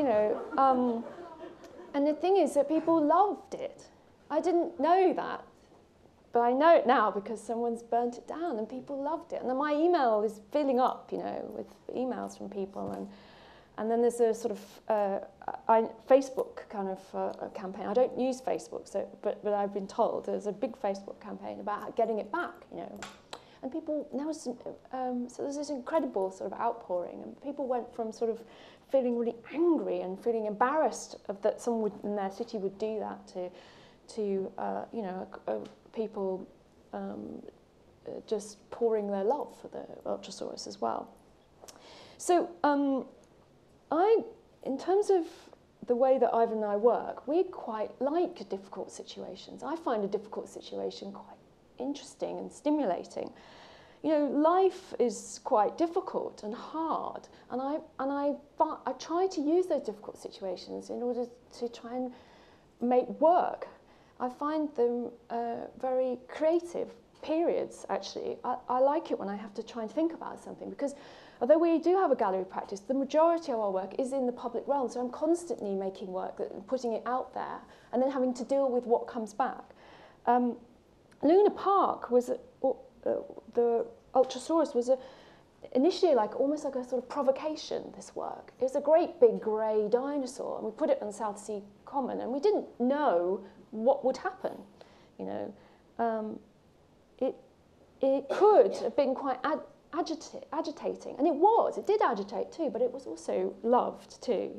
and the thing is that people loved it. I didn't know that, but I know it now because someone's burnt it down and people loved it. And then my email is filling up, with emails from people. And then there's a sort of Facebook kind of campaign. I don't use Facebook, but I've been told there's a big Facebook campaign about getting it back, And people, so there's this incredible sort of outpouring, and people went from sort of feeling really angry and feeling embarrassed that someone in their city would do that to people just pouring their love for the Ultrasaurus as well. So in terms of the way that Ivan and I work, we quite like difficult situations. I find a difficult situation quite interesting and stimulating. Life is quite difficult and hard, and I try to use those difficult situations in order to try and make work. I find them very creative periods, actually. I like it when I have to try and think about something, because although we do have a gallery practice, the majority of our work is in the public realm, so I'm constantly making work, putting it out there, and then having to deal with what comes back. Luna Park was, the Ultrasaurus was initially almost like a sort of provocation, this work. It was a great big grey dinosaur, and we put it on South Sea Common, and we didn't know what would happen. It could have been quite agitating, and it did agitate too, but it was also loved too,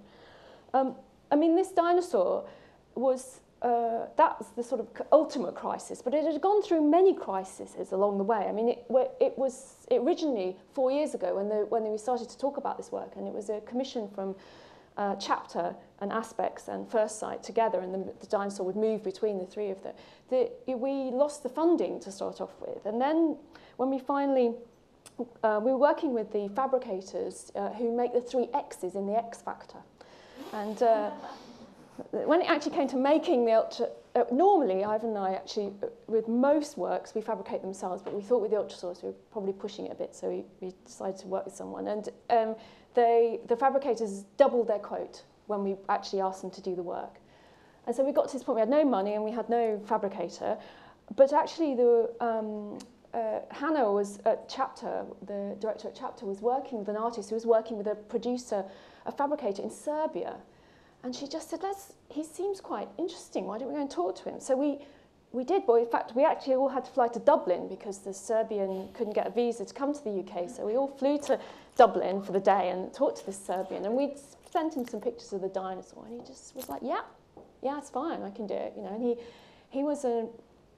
this dinosaur was, that's the sort of ultimate crisis, but it had gone through many crises along the way. It was originally 4 years ago when we started to talk about this work, and it was a commission from Chapter and Aspects and First Sight together, and the dinosaur would move between the three of them. We lost the funding to start off with, and then when we finally, we were working with the fabricators who make the 3 X's in the X Factor. And when it actually came to making the normally Ivan and I actually, with most works, we fabricate themselves, but we thought with the Ultrasaurus we were probably pushing it a bit, so we decided to work with someone. And the fabricators doubled their quote when we actually asked them to do the work. And so we got to this point, we had no money and we had no fabricator, but actually Hannah was at Chapter, the director at Chapter, was working with an artist who was working with a producer, a fabricator in Serbia. And she just said, he seems quite interesting, why don't we go and talk to him? So we did, but in fact, we actually all had to fly to Dublin because the Serbian couldn't get a visa to come to the UK. So we all flew to Dublin for the day and talked to this Serbian. And we'd sent him some pictures of the dinosaur, and he just was like, yeah, it's fine, I can do it. And he was an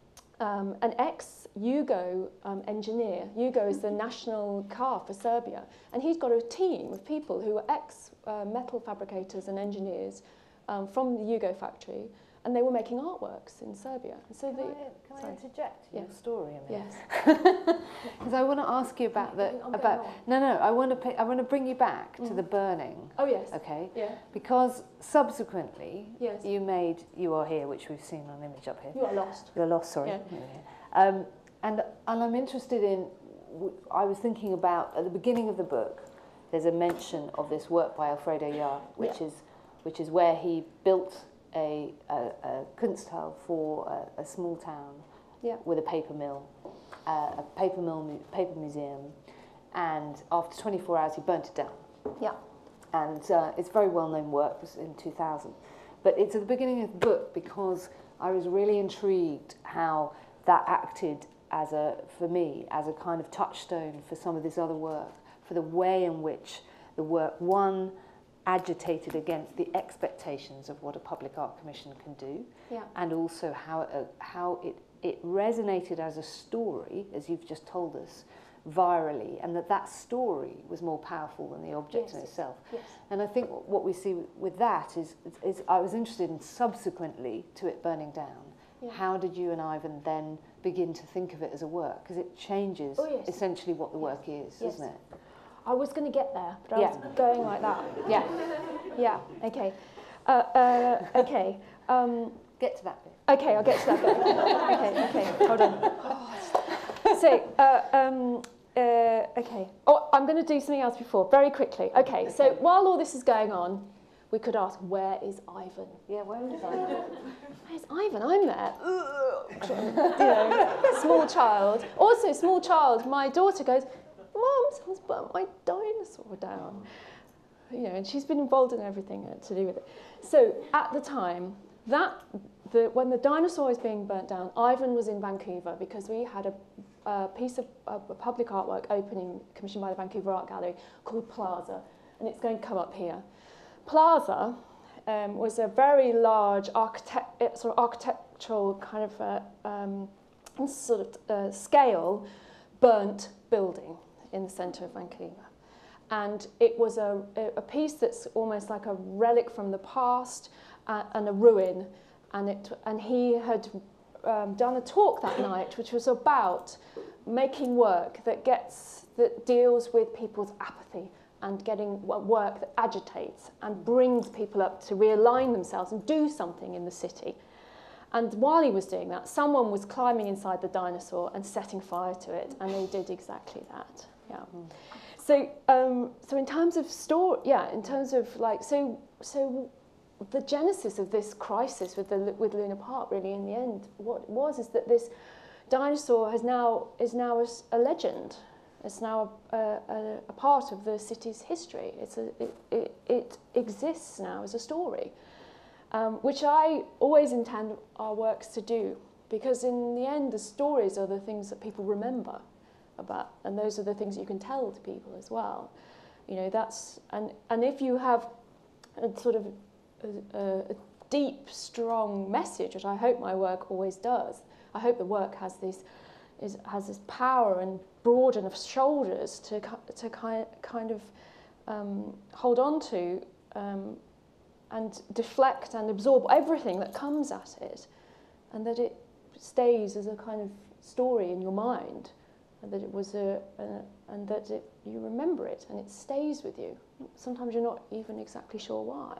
ex-Yugo engineer. Yugo is the national car for Serbia. And he's got a team of people who are ex-metal fabricators and engineers from the Yugo factory. and they were making artworks in Serbia. And so can I interject your story a minute? Yes. Because I want to ask you about I want to bring you back to the burning. Oh yes. Okay. Yeah. Because subsequently, yes. you made You Are Here, which we've seen on image up here. You Are Lost. You're Lost. Sorry. Yeah. And I'm interested in. I was thinking about at the beginning of the book. There's a mention of this work by Alfredo Jahr, which is where he built a Kunsthalle for a small town with a paper mill, paper museum, and after 24 hours he burnt it down. Yeah. And it's very well-known work, it was in 2000. But it's at the beginning of the book because I was really intrigued how that acted for me, as a kind of touchstone for some of this other work, for the way in which the work, one, agitated against the expectations of what a public art commission can do, and also how it resonated as a story, as you've just told us, virally, and that story was more powerful than the object in itself. Yes. And I think what we see with that is I was interested in subsequently to it burning down. Yeah. How did you and Ivan then begin to think of it as a work? Because it changes essentially what the work is, doesn't it? I was going to get there, but I was going like that. Yeah. Yeah, okay. Okay. Get to that bit. Okay, I'll get to that bit. Okay, hold on. So, okay. Oh, I'm going to do something else before, very quickly. Okay, so while all this is going on, we could ask, where is Ivan? Yeah, where is Ivan? Where's Ivan? I'm there. You know, small child. Also, small child, my daughter goes, Mum, someone's burnt my dinosaur down. You know, and she's been involved in everything to do with it. So at the time, when the dinosaur was being burnt down, Ivan was in Vancouver because we had a piece of public artwork opening commissioned by the Vancouver Art Gallery called Plaza, and it's going to come up here. Plaza was a very large architectural kind of scale burnt building in the centre of Vancouver. And it was a piece that's almost like a relic from the past and a ruin. And he had done a talk that night, which was about making work that deals with people's apathy and getting work that agitates and brings people up to realign themselves and do something in the city. And while he was doing that, someone was climbing inside the dinosaur and setting fire to it, and they did exactly that. Yeah. So in terms of the genesis of this crisis with Luna Park, really, in the end, what it was is that this dinosaur is now a legend. It's now a part of the city's history. It exists now as a story, which I always intend our works to do, because in the end, the stories are the things that people remember about, and those are the things you can tell to people as well. You know, and if you have a sort of a deep, strong message, which I hope my work always does. I hope the work has this power and broad enough shoulders to kind of hold on to and deflect and absorb everything that comes at it, and that it stays as a kind of story in your mind, and that it was and that you remember it and it stays with you. Sometimes you're not even exactly sure why.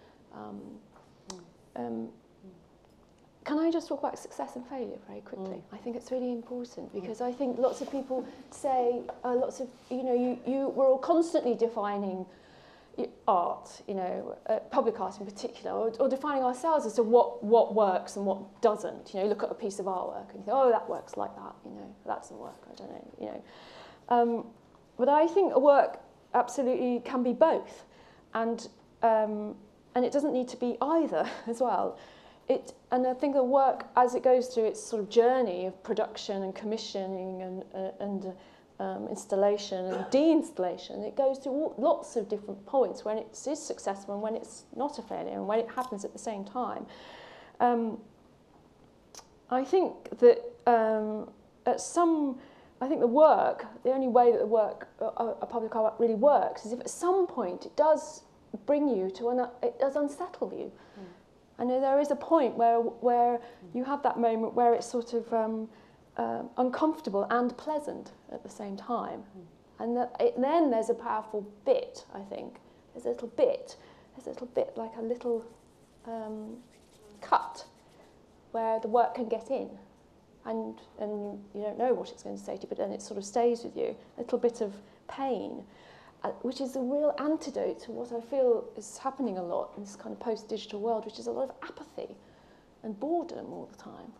Can I just talk about success and failure very quickly? I think it's really important, because I think lots of people say, we're all constantly defining art, public art in particular, or defining ourselves as to what works and what doesn't. You know, look at a piece of artwork and you think, oh, that works like that, that doesn't work, I don't know, But I think a work absolutely can be both, and it doesn't need to be either as well. And I think the work, as it goes through its sort of journey of production and commissioning and installation and de-installation, it goes through lots of different points when it is successful and when it's not a failure and when it happens at the same time. I think that I think the only way that the work, a public art really works, is if at some point it does bring you to it does unsettle you. And there is a point where you have that moment where it's sort of uncomfortable and pleasant at the same time. And then there's a powerful bit, I think. There's a little bit like a little cut where the work can get in. And you don't know what it's going to say to you, but then it sort of stays with you. A little bit of pain, which is a real antidote to what I feel is happening a lot in this kind of post-digital world, which is a lot of apathy and boredom all the time.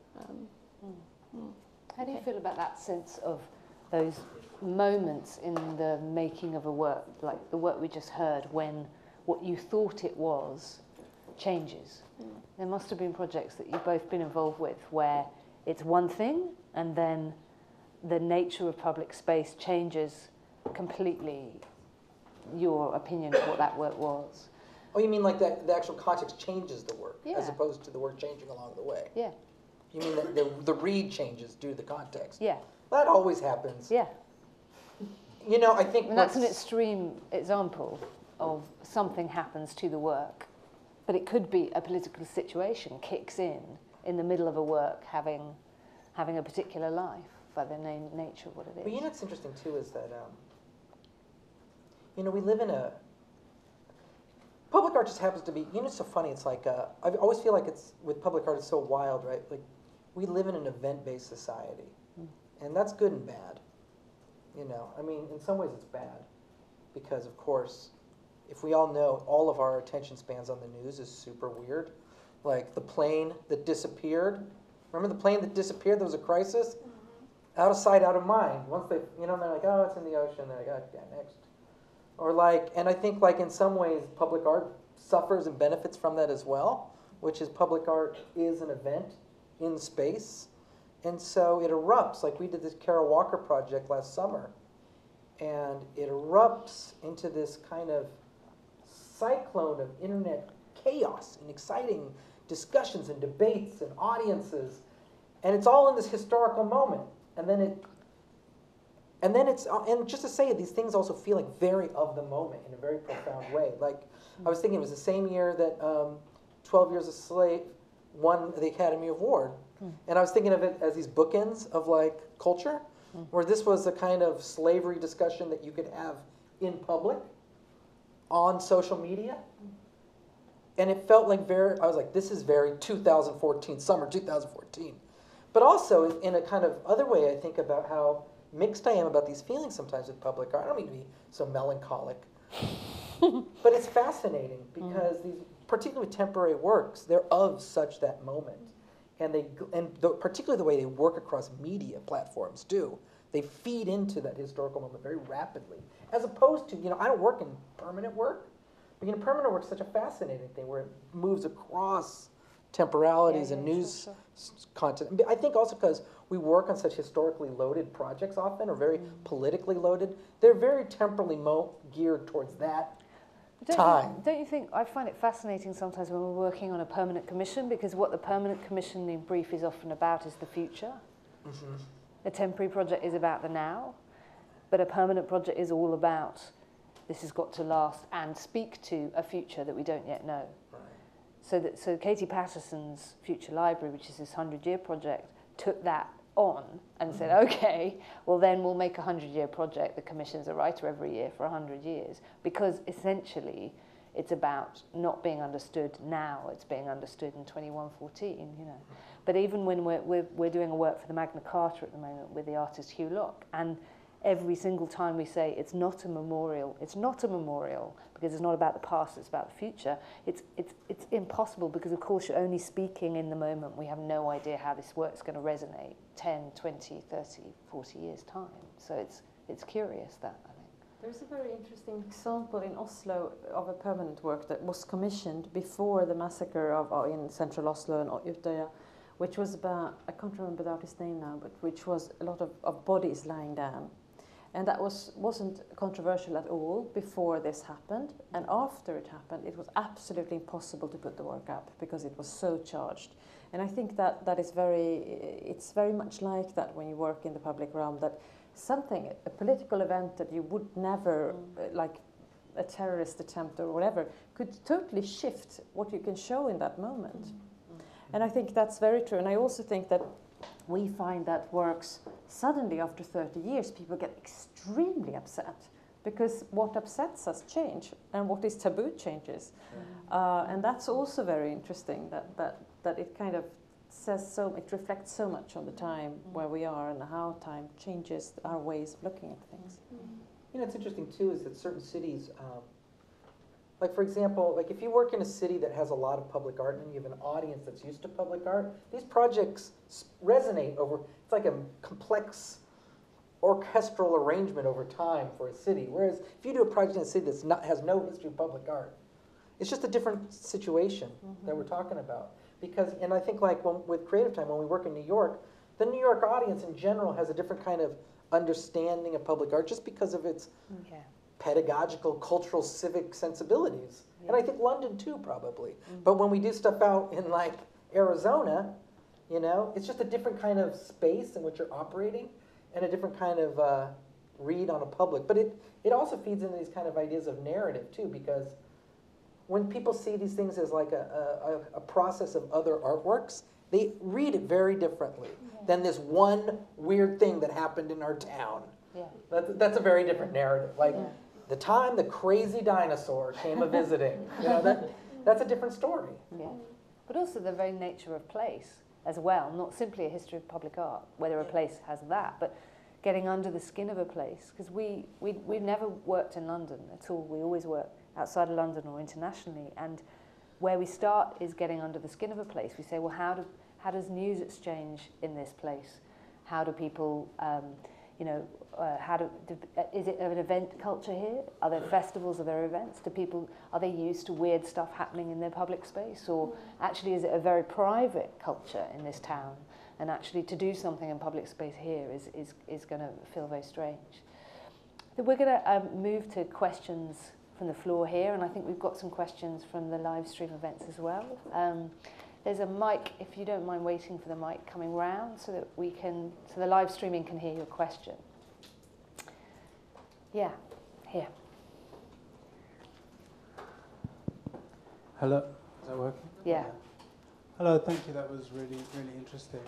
How do you feel about that sense of those moments in the making of a work, like the work we just heard, when what you thought it was changes? There must have been projects that you've both been involved with where it's one thing and then the nature of public space changes completely your opinion of what that work was. Oh, you mean like that the actual context changes the work, Yeah. as opposed to the work changing along the way? Yeah. You mean that the read changes due to the context? Yeah. That always happens. Yeah. You know, I think And that's an extreme example of something happens to the work, but it could be a political situation kicks in the middle of a work having a particular life by the nature of what it is. But you know what's interesting too is that, you know, we live in a, public art just happens to be, you know, it's so funny, it's like, I always feel like it's, with public art, it's so wild, right? Like, we live in an event-based society, and that's good and bad. You know, I mean, in some ways it's bad, because of course, if we all know, all of our attention spans on the news is super weird. Like the plane that disappeared. Remember the plane that disappeared? There was a crisis. Out of sight, out of mind. Once they, you know, they're like, oh, it's in the ocean. They're like, oh, yeah, next. Or like, and I think like in some ways, public art suffers and benefits from that as well, which is public art is an event in space. And so it erupts, like we did this Carol Walker project last summer, and it erupts into this kind of cyclone of internet chaos and exciting discussions and debates and audiences, and it's all in this historical moment. And just to say it, these things also feel like very of the moment in a very profound way. Like, I was thinking it was the same year that 12 Years a Slave won the Academy Award. And I was thinking of it as these bookends of like culture, where this was a kind of slavery discussion that you could have in public, on social media. And it felt like I was like, this is very 2014, summer 2014. But also in a kind of other way, I think about how mixed I am about these feelings sometimes with public art. I don't mean to be so melancholic, but it's fascinating because these, particularly temporary works, they're of such that moment. And particularly the way they work across media platforms do. They feed into that historical moment very rapidly. As opposed to, you know, I don't work in permanent work, but you know, permanent work is such a fascinating thing where it moves across temporalities and news content. I think also because we work on such historically loaded projects often, or very politically loaded, they're very temporally geared towards that time. Don't you think, I find it fascinating sometimes when we're working on a permanent commission, because what the permanent commissioning brief is often about is the future. A temporary project is about the now, but a permanent project is all about this has got to last and speak to a future that we don't yet know. So Katie Patterson's Future Library, which is this 100-year project, took that on and said, okay, well then we'll make a 100-year project that commissions a writer every year for 100 years, because essentially it's about not being understood now, it's being understood in 2114, you know. But even when we're doing a work for the Magna Carta at the moment with the artist Hugh Locke, and every single time we say it's not a memorial because it's not about the past, it's about the future, it's impossible, because of course you're only speaking in the moment. We have no idea how this work's going to resonate 10, 20, 30, 40 years' time. So it's curious, that, I think. There's a very interesting example in Oslo of a permanent work that was commissioned before the massacre in central Oslo and Utøya, which was about, I can't remember the artist's name now, but which was a lot of bodies lying down. And that wasn't controversial at all before this happened. And after it happened, it was absolutely impossible to put the work up because it was so charged. And I think that is it's very much like that when you work in the public realm, that a political event that you would never a terrorist attempt or whatever could totally shift what you can show in that moment. And I think that's very true. And I also think that we find that works suddenly after 30 years, people get extremely upset because what upsets us change and what is taboo changes. And that's also very interesting that it kind of says so, it reflects so much on the time where we are and how time changes our ways of looking at things. You know, it's interesting too is that certain cities, like for example, like if you work in a city that has a lot of public art and you have an audience that's used to public art, these projects resonate over, it's like a complex orchestral arrangement over time for a city. Whereas if you do a project in a city that has no history of public art, it's just a different situation that we're talking about. Because, and I think like with Creative Time, when we work in New York, the New York audience in general has a different kind of understanding of public art just because of its pedagogical, cultural, civic sensibilities. And I think London too, probably. But when we do stuff out in like Arizona, you know, it's just a different kind of space in which you're operating and a different kind of read on a public. But it also feeds into these kind of ideas of narrative too, because when people see these things as like a process of other artworks, they read it very differently than this one weird thing that happened in our town. That's a very different narrative. Like the time the crazy dinosaur came a-visiting. You know, that's a different story. But also the very nature of place as well, not simply a history of public art, whether a place has that, but getting under the skin of a place. Because we've never worked in London at all. We always work outside of London or internationally. And where we start is getting under the skin of a place. We say, well, how does news exchange in this place? How do people, you know, is it an event culture here? Are there festivals? Are there events? Are they used to weird stuff happening in their public space? Or actually is it a very private culture in this town? And actually to do something in public space here is going to feel very strange. So we're going to move to questions from the floor here, and I think we've got some questions from the live stream events as well. There's a mic, if you don't mind waiting for the mic coming round so that so the live streaming can hear your question. Yeah, here. Hello, is that working? Yeah. Hello, thank you, that was really, really interesting.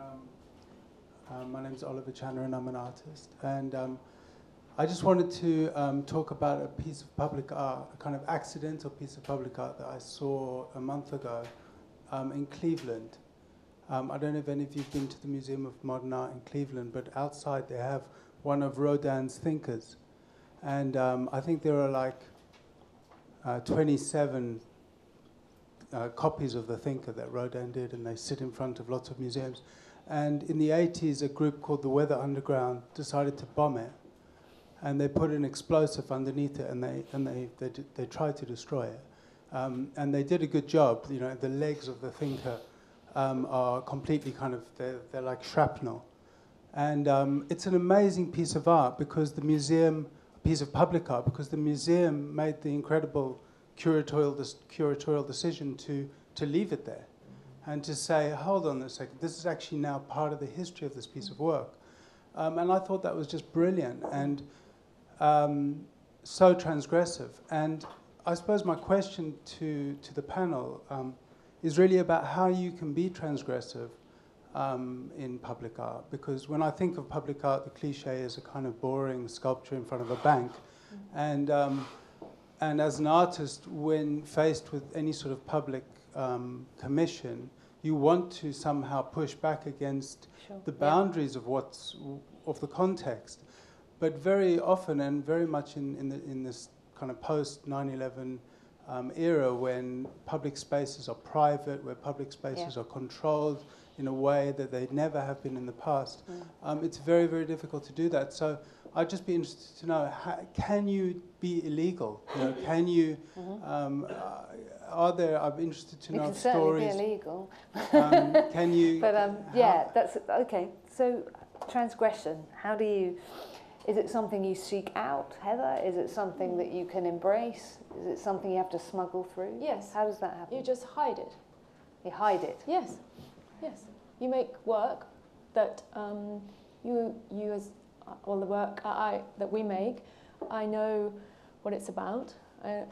My name's Oliver Chandler and I'm an artist. And I just wanted to talk about a piece of public art, a kind of accidental piece of public art that I saw a month ago in Cleveland. I don't know if any of you've been to the Museum of Modern Art in Cleveland, but outside they have one of Rodin's thinkers. And I think there are like 27 copies of the Thinker that Rodin did, and they sit in front of lots of museums. And in the 80s, a group called the Weather Underground decided to bomb it. And they put an explosive underneath it, and they tried to destroy it. And they did a good job. You know, the legs of the Thinker are completely kind of, they're like shrapnel. And it's an amazing piece of art because the museum, piece of public art, because the museum made the incredible curatorial decision to leave it there and to say, hold on a second, this is actually now part of the history of this piece of work. And I thought that was just brilliant and so transgressive. And I suppose my question to the panel is really about how you can be transgressive in public art. Because when I think of public art, the cliche is a kind of boring sculpture in front of a bank. And as an artist, when faced with any sort of public commission, you want to somehow push back against the boundaries of the context. But very often, and very much in this kind of post 9/11 era, when public spaces are private, where public spaces are controlled in a way that they never have been in the past, it's very, very difficult to do that. So I'd just be interested to know, can you be illegal? You know, can you? I'm interested to know stories. You can certainly be illegal. Can you? But yeah, that's okay. So transgression. How do you? Is it something you seek out, Heather? Is it something that you can embrace? Is it something you have to smuggle through? Yes. How does that happen? You just hide it. You hide it? Yes. Yes. You make work that you as, well, the work that we make, I know what it's about, I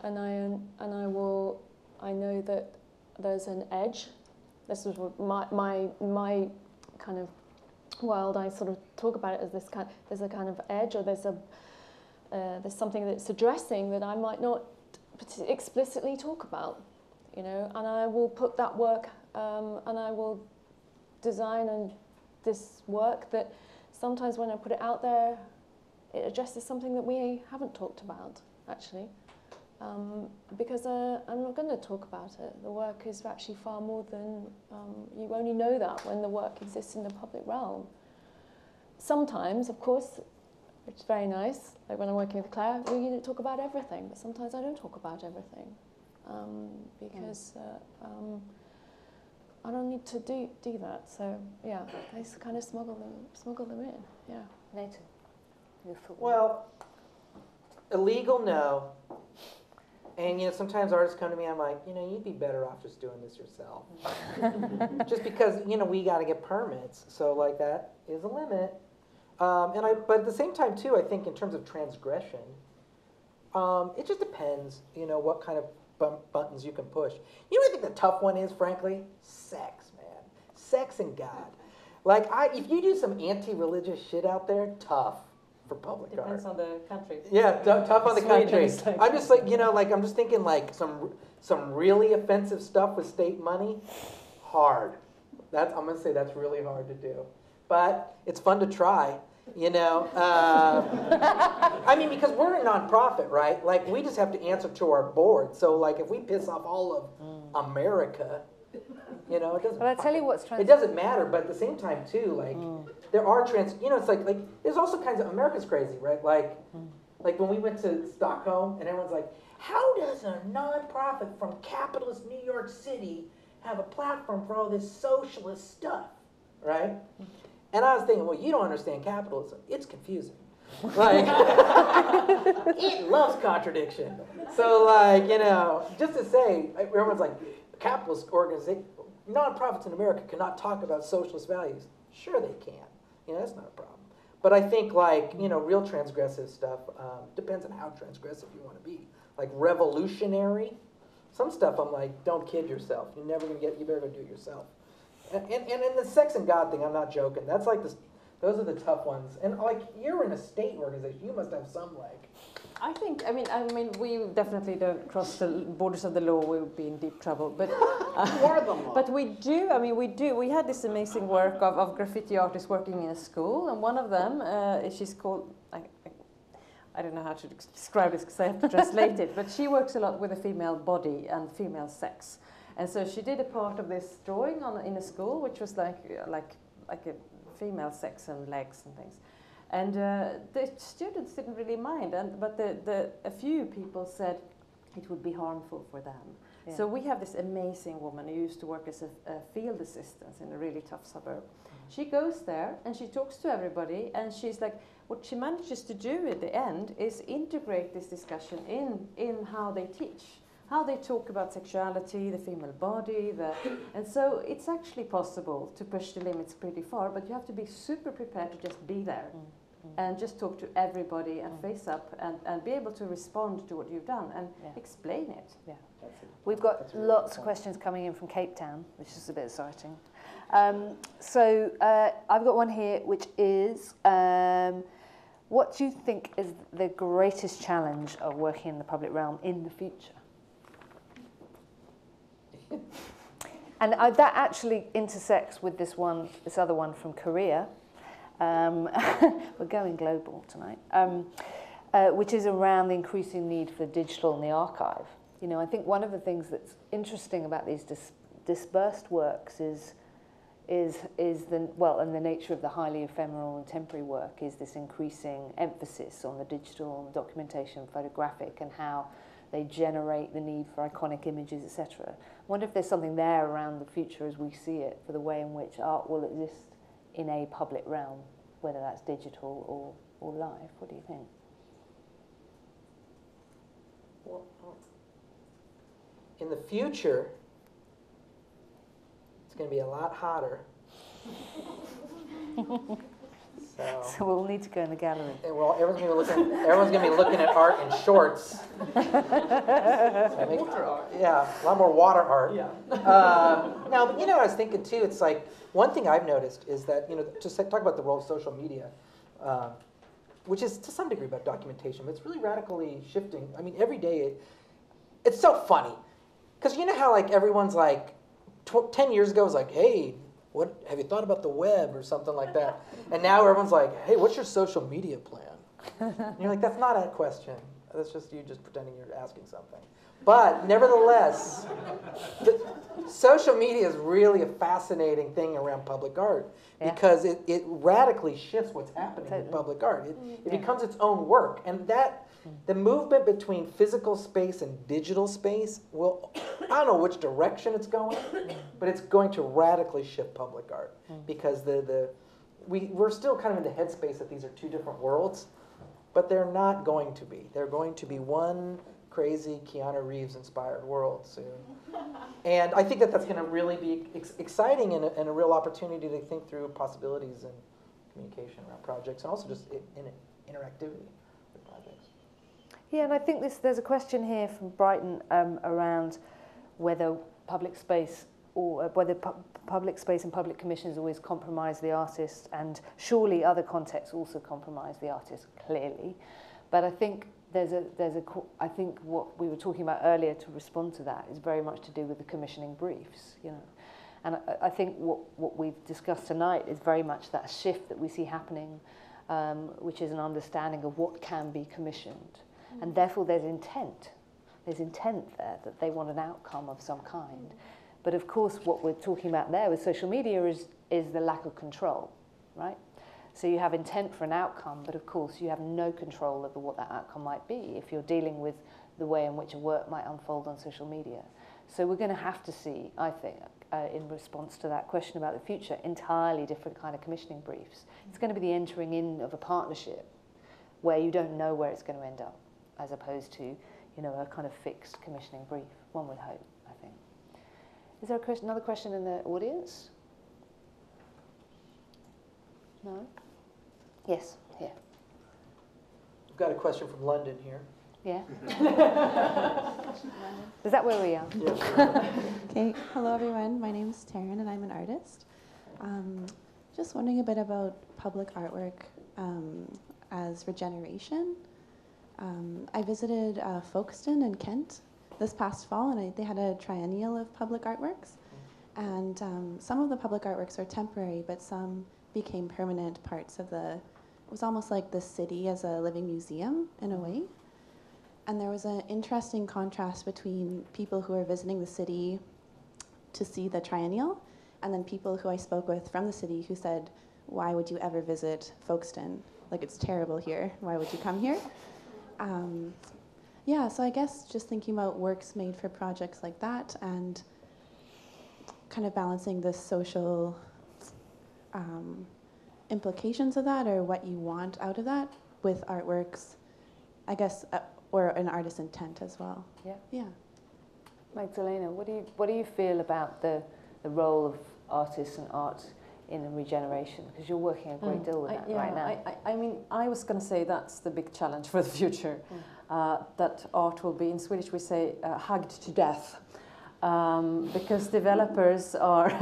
know that there's an edge. This is my kind of world. I sort of talk about it as this kind. There's a kind of edge, or there's something that's addressing that I might not explicitly talk about, you know. And I will put that work, and I will design this work that sometimes when I put it out there, it addresses something that we haven't talked about, actually. Because I'm not going to talk about it. The work is actually far more than, you only know that when the work exists in the public realm. Sometimes, of course, which is very nice, like when I'm working with Claire, we talk about everything, but sometimes I don't talk about everything. Because I don't need to do that. So yeah, I kind of smuggle them in. Yeah. Nato, your thought? Well, illegal, no. And, you know, sometimes artists come to me, I'm like, you know, you'd be better off just doing this yourself. Just because, you know, we got to get permits. So, like, that is a limit. But at the same time, too, I think in terms of transgression, it just depends, you know, what kind of buttons you can push. You know what I think the tough one is, frankly? Sex, man. Sex and God. Like, if you do some anti-religious shit out there, tough. For public art. Depends on the country. Yeah, tough on the country. I'm just like, you know, like I'm just thinking like some really offensive stuff with state money, hard. I'm gonna say that's really hard to do, but it's fun to try. You know, I mean, because we're a nonprofit, right? Like we just have to answer to our board. So like if we piss off all of America, you know, it doesn't. But I tell you what's it doesn't matter. But at the same time, too, like there are you know, it's like there's also kinds of America's crazy, right? Like when we went to Stockholm, and everyone's like, how does a nonprofit from capitalist New York City have a platform for all this socialist stuff, right? And I was thinking, well, you don't understand capitalism. It's confusing. Like, it loves contradiction. So, like, you know, just to say, everyone's like, capitalist organization, nonprofits in America cannot talk about socialist values. Sure they can. You know, that's not a problem. But I think, like, you know, real transgressive stuff depends on how transgressive you want to be. Like revolutionary, some stuff I'm like, don't kid yourself. You're never going to you better go do it yourself. And in the sex and God thing, I'm not joking. That's like those are the tough ones. And like, you're in a state organization, you must have some like. I mean, we definitely don't cross the borders of the law. We would be in deep trouble. But but we do. I mean, we had this amazing work of graffiti artists working in a school, and one of them, she's called. I don't know how to describe this because I have to translate it. But she works a lot with the female body and female sex, and so she did a part of this drawing in a school, which was like a female sex and legs and things. And the students didn't really mind, but a few people said it would be harmful for them. Yeah. So we have this amazing woman who used to work as a field assistant in a really tough suburb. She goes there and she talks to everybody, and she's like, what she manages to do at the end is integrate this discussion in how they teach, how they talk about sexuality, the female body, and so it's actually possible to push the limits pretty far, but you have to be super prepared to just be there. And just talk to everybody and face up and be able to respond to what you've done and explain it. Yeah. We've got lots of questions coming in from Cape Town, which is a bit exciting. So I've got one here, which is, what do you think is the greatest challenge of working in the public realm in the future? And that actually intersects with this other one from Korea. We're going global tonight, which is around the increasing need for digital in the archive. You know, I think one of the things that's interesting about these dispersed works is the nature of the highly ephemeral and temporary work is this increasing emphasis on the digital documentation, photographic, and how they generate the need for iconic images, etc. I wonder if there's something there around the future as we see it for the way in which art will exist in a public realm, whether that's digital or live. What do you think? Well, in the future, it's going to be a lot hotter. So we'll need to go in the gallery. Well, everyone's gonna be looking at art in shorts. Water art. Yeah, a lot more water art. Yeah. Now, but I was thinking too. It's like one thing I've noticed is that just talk about the role of social media, which is to some degree about documentation, but it's really radically shifting. I mean, every day it's so funny because how like everyone's like 10 years ago was like, hey, what have you thought about the web or something like that? And now everyone's like, hey, what's your social media plan? And you're like, that's not a question. That's just you just pretending you're asking something. But nevertheless, social media is really a fascinating thing around public art because it radically shifts what's happening in public art. It becomes its own work. And the movement between physical space and digital space will, I don't know which direction it's going, but it's going to radically shift public art because we're still kind of in the headspace that these are two different worlds, but they're not going to be. They're going to be one crazy Keanu Reeves inspired world soon. And I think that's going to really be exciting and a real opportunity to think through possibilities and communication around projects and also just in interactivity with projects. Yeah, and I think there's a question here from Brighton around whether public space public space and public commissions always compromise the artist, and surely other contexts also compromise the artist, clearly. But I think I think what we were talking about earlier to respond to that is very much to do with the commissioning briefs, And I think what we've discussed tonight is very much that shift that we see happening, which is an understanding of what can be commissioned. And therefore there's intent. There's intent there that they want an outcome of some kind. But of course what we're talking about there with social media is the lack of control, right? So you have intent for an outcome, but of course you have no control over what that outcome might be if you're dealing with the way in which a work might unfold on social media. So we're going to have to see, I think, in response to that question about the future, entirely different kind of commissioning briefs. It's going to be the entering in of a partnership where you don't know where it's going to end up, as opposed to, a kind of fixed commissioning brief. One would hope, I think. Is there another question in the audience? No? Yes, here. I've got a question from London here. Yeah? Is that where we are? Yeah. Okay, hello everyone. My name is Taryn and I'm an artist. Just wondering a bit about public artwork as regeneration. I visited Folkestone in Kent this past fall, and they had a triennial of public artworks. And some of the public artworks are temporary, but some became permanent parts of it was almost like the city as a living museum in a way. And there was an interesting contrast between people who are visiting the city to see the triennial, and then people who I spoke with from the city who said, why would you ever visit Folkestone? Like, it's terrible here. Why would you come here? Yeah, so I guess just thinking about works made for projects like that and kind of balancing the social implications of that, or what you want out of that with artworks, I guess, or an artist's intent as well. Yeah. Yeah. Magdalena, what do you feel about the role of artists and art in the regeneration? Because you're working a great deal with that right now. I mean, I was going to say that's the big challenge for the future, that art will be, in Swedish we say, hugged to death. Because developers are,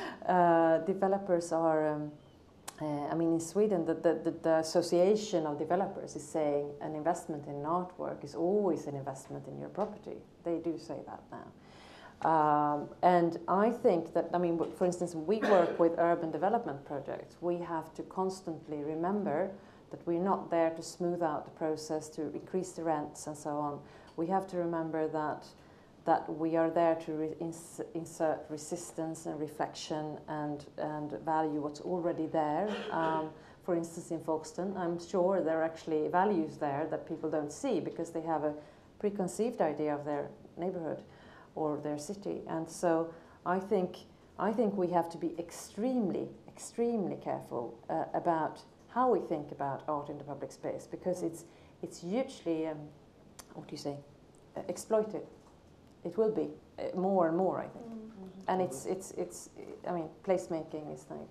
I mean, in Sweden, the association of developers is saying an investment in artwork is always an investment in your property. They do say that now. And I think that, I mean, for instance, we work with urban development projects. We have to constantly remember that we're not there to smooth out the process, to increase the rents and so on. We have to remember that we are there to insert resistance and reflection and value what's already there. For instance, in Folkestone, I'm sure there are actually values there that people don't see because they have a preconceived idea of their neighborhood or their city. And so I think we have to be extremely, extremely careful about how we think about art in the public space, because it's hugely, what do you say, exploited. It will be more and more, I think. And it's I mean, placemaking is like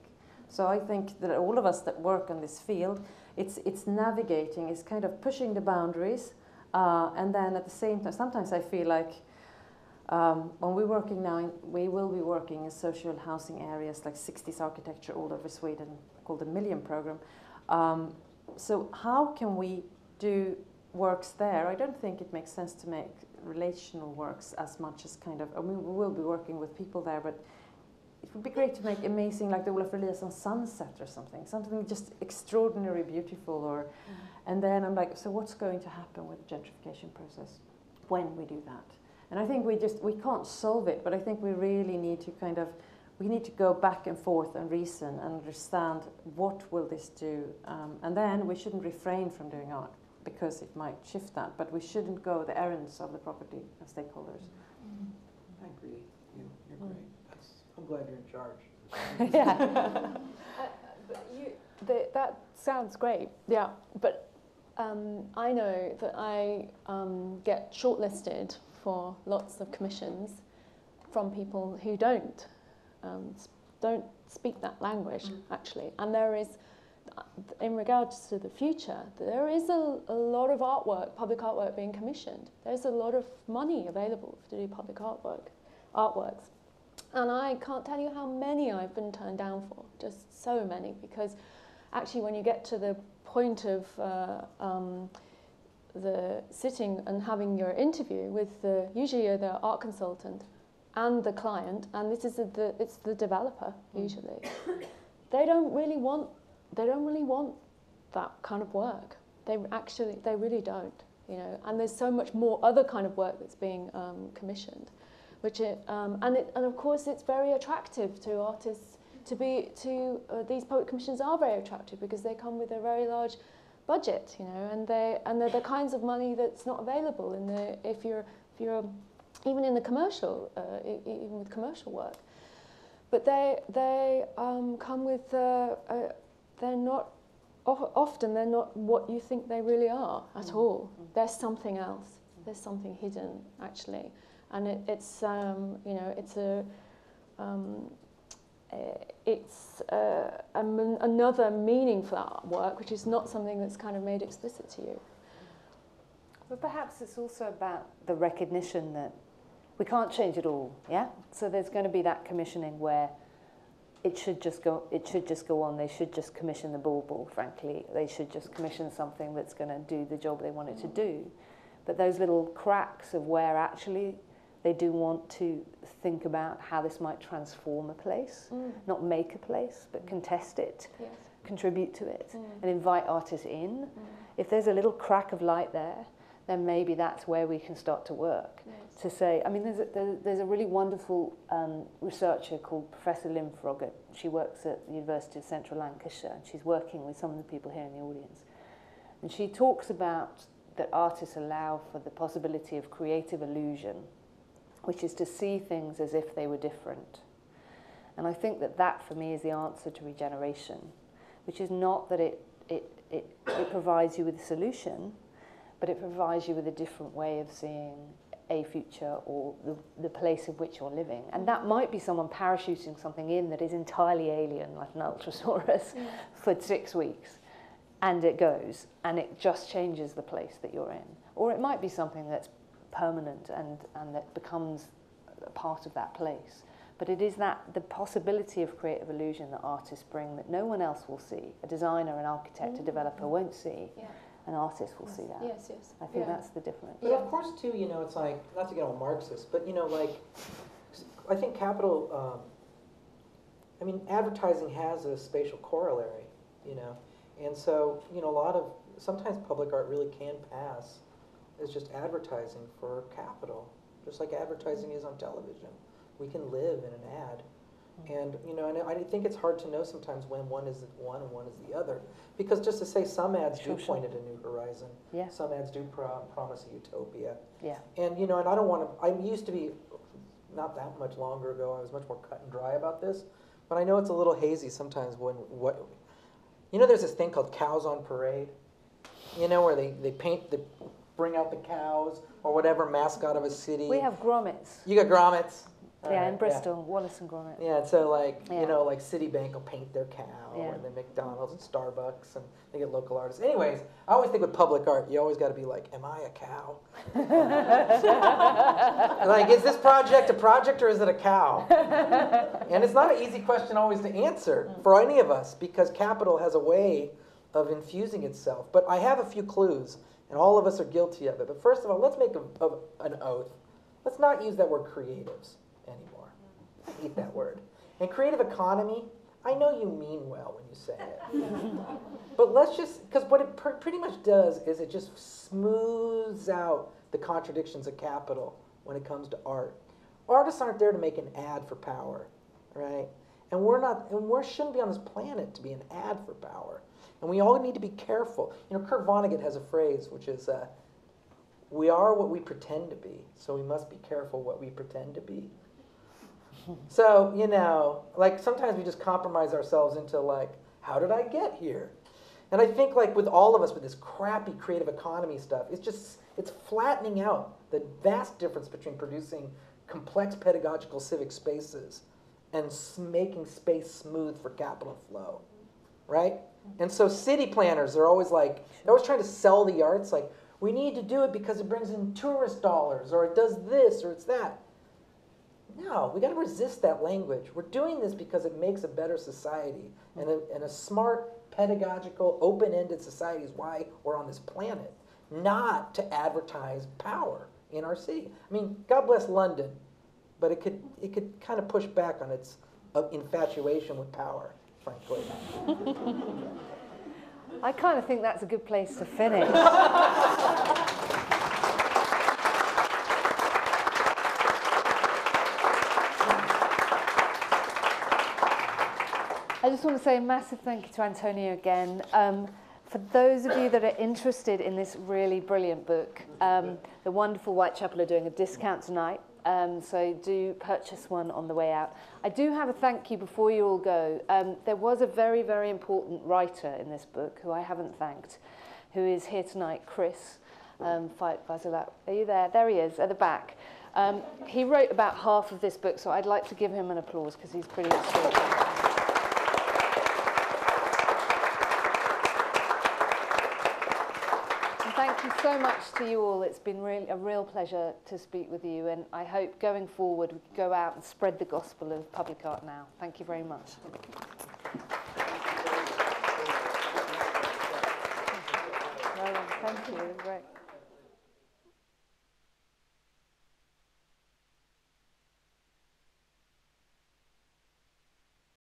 So I think that all of us that work on this field, it's navigating, it's kind of pushing the boundaries, and then at the same time, sometimes I feel like when we're working now, we will be working in social housing areas like 60s architecture all over Sweden, called the Million Program. So how can we do works there? I don't think it makes sense to make relational works as much as kind of, I mean, we will be working with people there, but it would be great to make amazing, like the Olof Eliasson sunset or something just extraordinarily beautiful. Or, and then I'm like, so what's going to happen with the gentrification process when we do that? And I think we can't solve it, but I think we really need to kind of, we need to go back and forth and reason and understand what will this do, and then we shouldn't refrain from doing art because it might shift that, but we shouldn't go the errands of the property stakeholders. I agree. You're great. I'm glad you're in charge. Yeah. That sounds great. Yeah, but I know that I get shortlisted for lots of commissions from people who don't speak that language, actually. And there is, in regards to the future, there is a lot of artwork, public artwork being commissioned. There's a lot of money available to do public artworks. And I can't tell you how many I've been turned down for, just so many, because actually when you get to the point of the sitting and having your interview with usually the art consultant and the client, and it's the developer usually, they don't really want that kind of work. They really don't, you know. And there's so much more other kind of work that's being commissioned. And of course it's very attractive to artists these public commissions are very attractive because they come with a very large budget, you know, and they're the kinds of money that's not available if you're even in the commercial even with commercial work. But they come with they're not often they're not what you think they really are at all. There's something else. There's something hidden actually. And it's you know, it's another meaning for that work, which is not something that's kind of made explicit to you. But perhaps it's also about the recognition that we can't change it all. Yeah. So there's going to be that commissioning where it should just go on. They should just commission the bauble. Frankly, they should just commission something that's going to do the job they want it to do. But those little cracks of where actually they do want to think about how this might transform a place, not make a place, but contest it, Yes. contribute to it, and invite artists in. If there's a little crack of light there, then maybe that's where we can start to work. Yes. To say, I mean, there's a really wonderful researcher called Professor Lynn Froggatt. She works at the University of Central Lancashire, and she's working with some of the people here in the audience. And she talks about that artists allow for the possibility of creative illusion, which is to see things as if they were different. And I think that for me is the answer to regeneration, which is not that it provides you with a solution, but it provides you with a different way of seeing a future or the place in which you're living. And that might be someone parachuting something in that is entirely alien, like an Ultrasaurus, for 6 weeks, and it goes, and it just changes the place that you're in. Or it might be something that's permanent and that becomes a part of that place. But it is the possibility of creative illusion that artists bring that no one else will see. A designer, an architect, a developer won't see. Yeah. An artist will see that. Yes, yes. I think that's the difference. But of course, too, you know, it's like, not to get all Marxist, but, you know, like, I think capital, I mean, advertising has a spatial corollary, you know. And so, you know, sometimes public art really can pass as just advertising for capital, just like advertising is on television. We can live in an ad. And, you know, and I think it's hard to know sometimes when one is one and one is the other. Because just to say some ads do point at a new horizon. Yeah. Some ads do promise a utopia. Yeah. And, you know, and I don't want to, I used to be, not that much longer ago, I was much more cut and dry about this. But I know it's a little hazy sometimes you know, there's this thing called Cows on Parade. You know, where they bring out the cows or whatever mascot of a city. We have grommets. You got grommets. Yeah, in Bristol, Wallace and Gromit. Yeah, so like, you know, like Citibank will paint their cow, and then McDonald's and Starbucks, and they get local artists. Anyways, I always think with public art, you always got to be like, am I a cow? Like, is this project a project or is it a cow? And it's not an easy question always to answer for any of us, because capital has a way of infusing itself. But I have a few clues, and all of us are guilty of it. But first of all, let's make an oath. Let's not use that word creatives anymore. I hate that word. And creative economy, I know you mean well when you say it. But let's just, because what it pretty much does is it just smooths out the contradictions of capital when it comes to art. Artists aren't there to make an ad for power, right? And we shouldn't be on this planet to be an ad for power. And we all need to be careful. You know, Kurt Vonnegut has a phrase, which is, we are what we pretend to be, so we must be careful what we pretend to be. So, you know, like sometimes we just compromise ourselves into like, how did I get here? And I think like with all of us with this crappy creative economy stuff, it's flattening out the vast difference between producing complex pedagogical civic spaces and making space smooth for capital flow, right? And so city planners are always like, they're always trying to sell the arts, like, we need to do it because it brings in tourist dollars, or it does this, or it's that. No, we got to resist that language. We're doing this because it makes a better society. And a smart, pedagogical, open-ended society is why we're on this planet, not to advertise power in our city. I mean, God bless London, but it could kind of push back on its infatuation with power, frankly. I kind of think that's a good place to finish. I just want to say a massive thank you to Antonio again. For those of you that are interested in this really brilliant book, the wonderful Whitechapel are doing a discount tonight, so do purchase one on the way out. I do have a thank you before you all go. There was a very, very important writer in this book who I haven't thanked, who is here tonight, Chris Vasilak. Are you there? There he is, at the back. He wrote about half of this book, so I'd like to give him an applause because he's pretty extraordinary. Thank you so much to you all. It's been really a real pleasure to speak with you, and I hope going forward we can go out and spread the gospel of public art now. Thank you very much.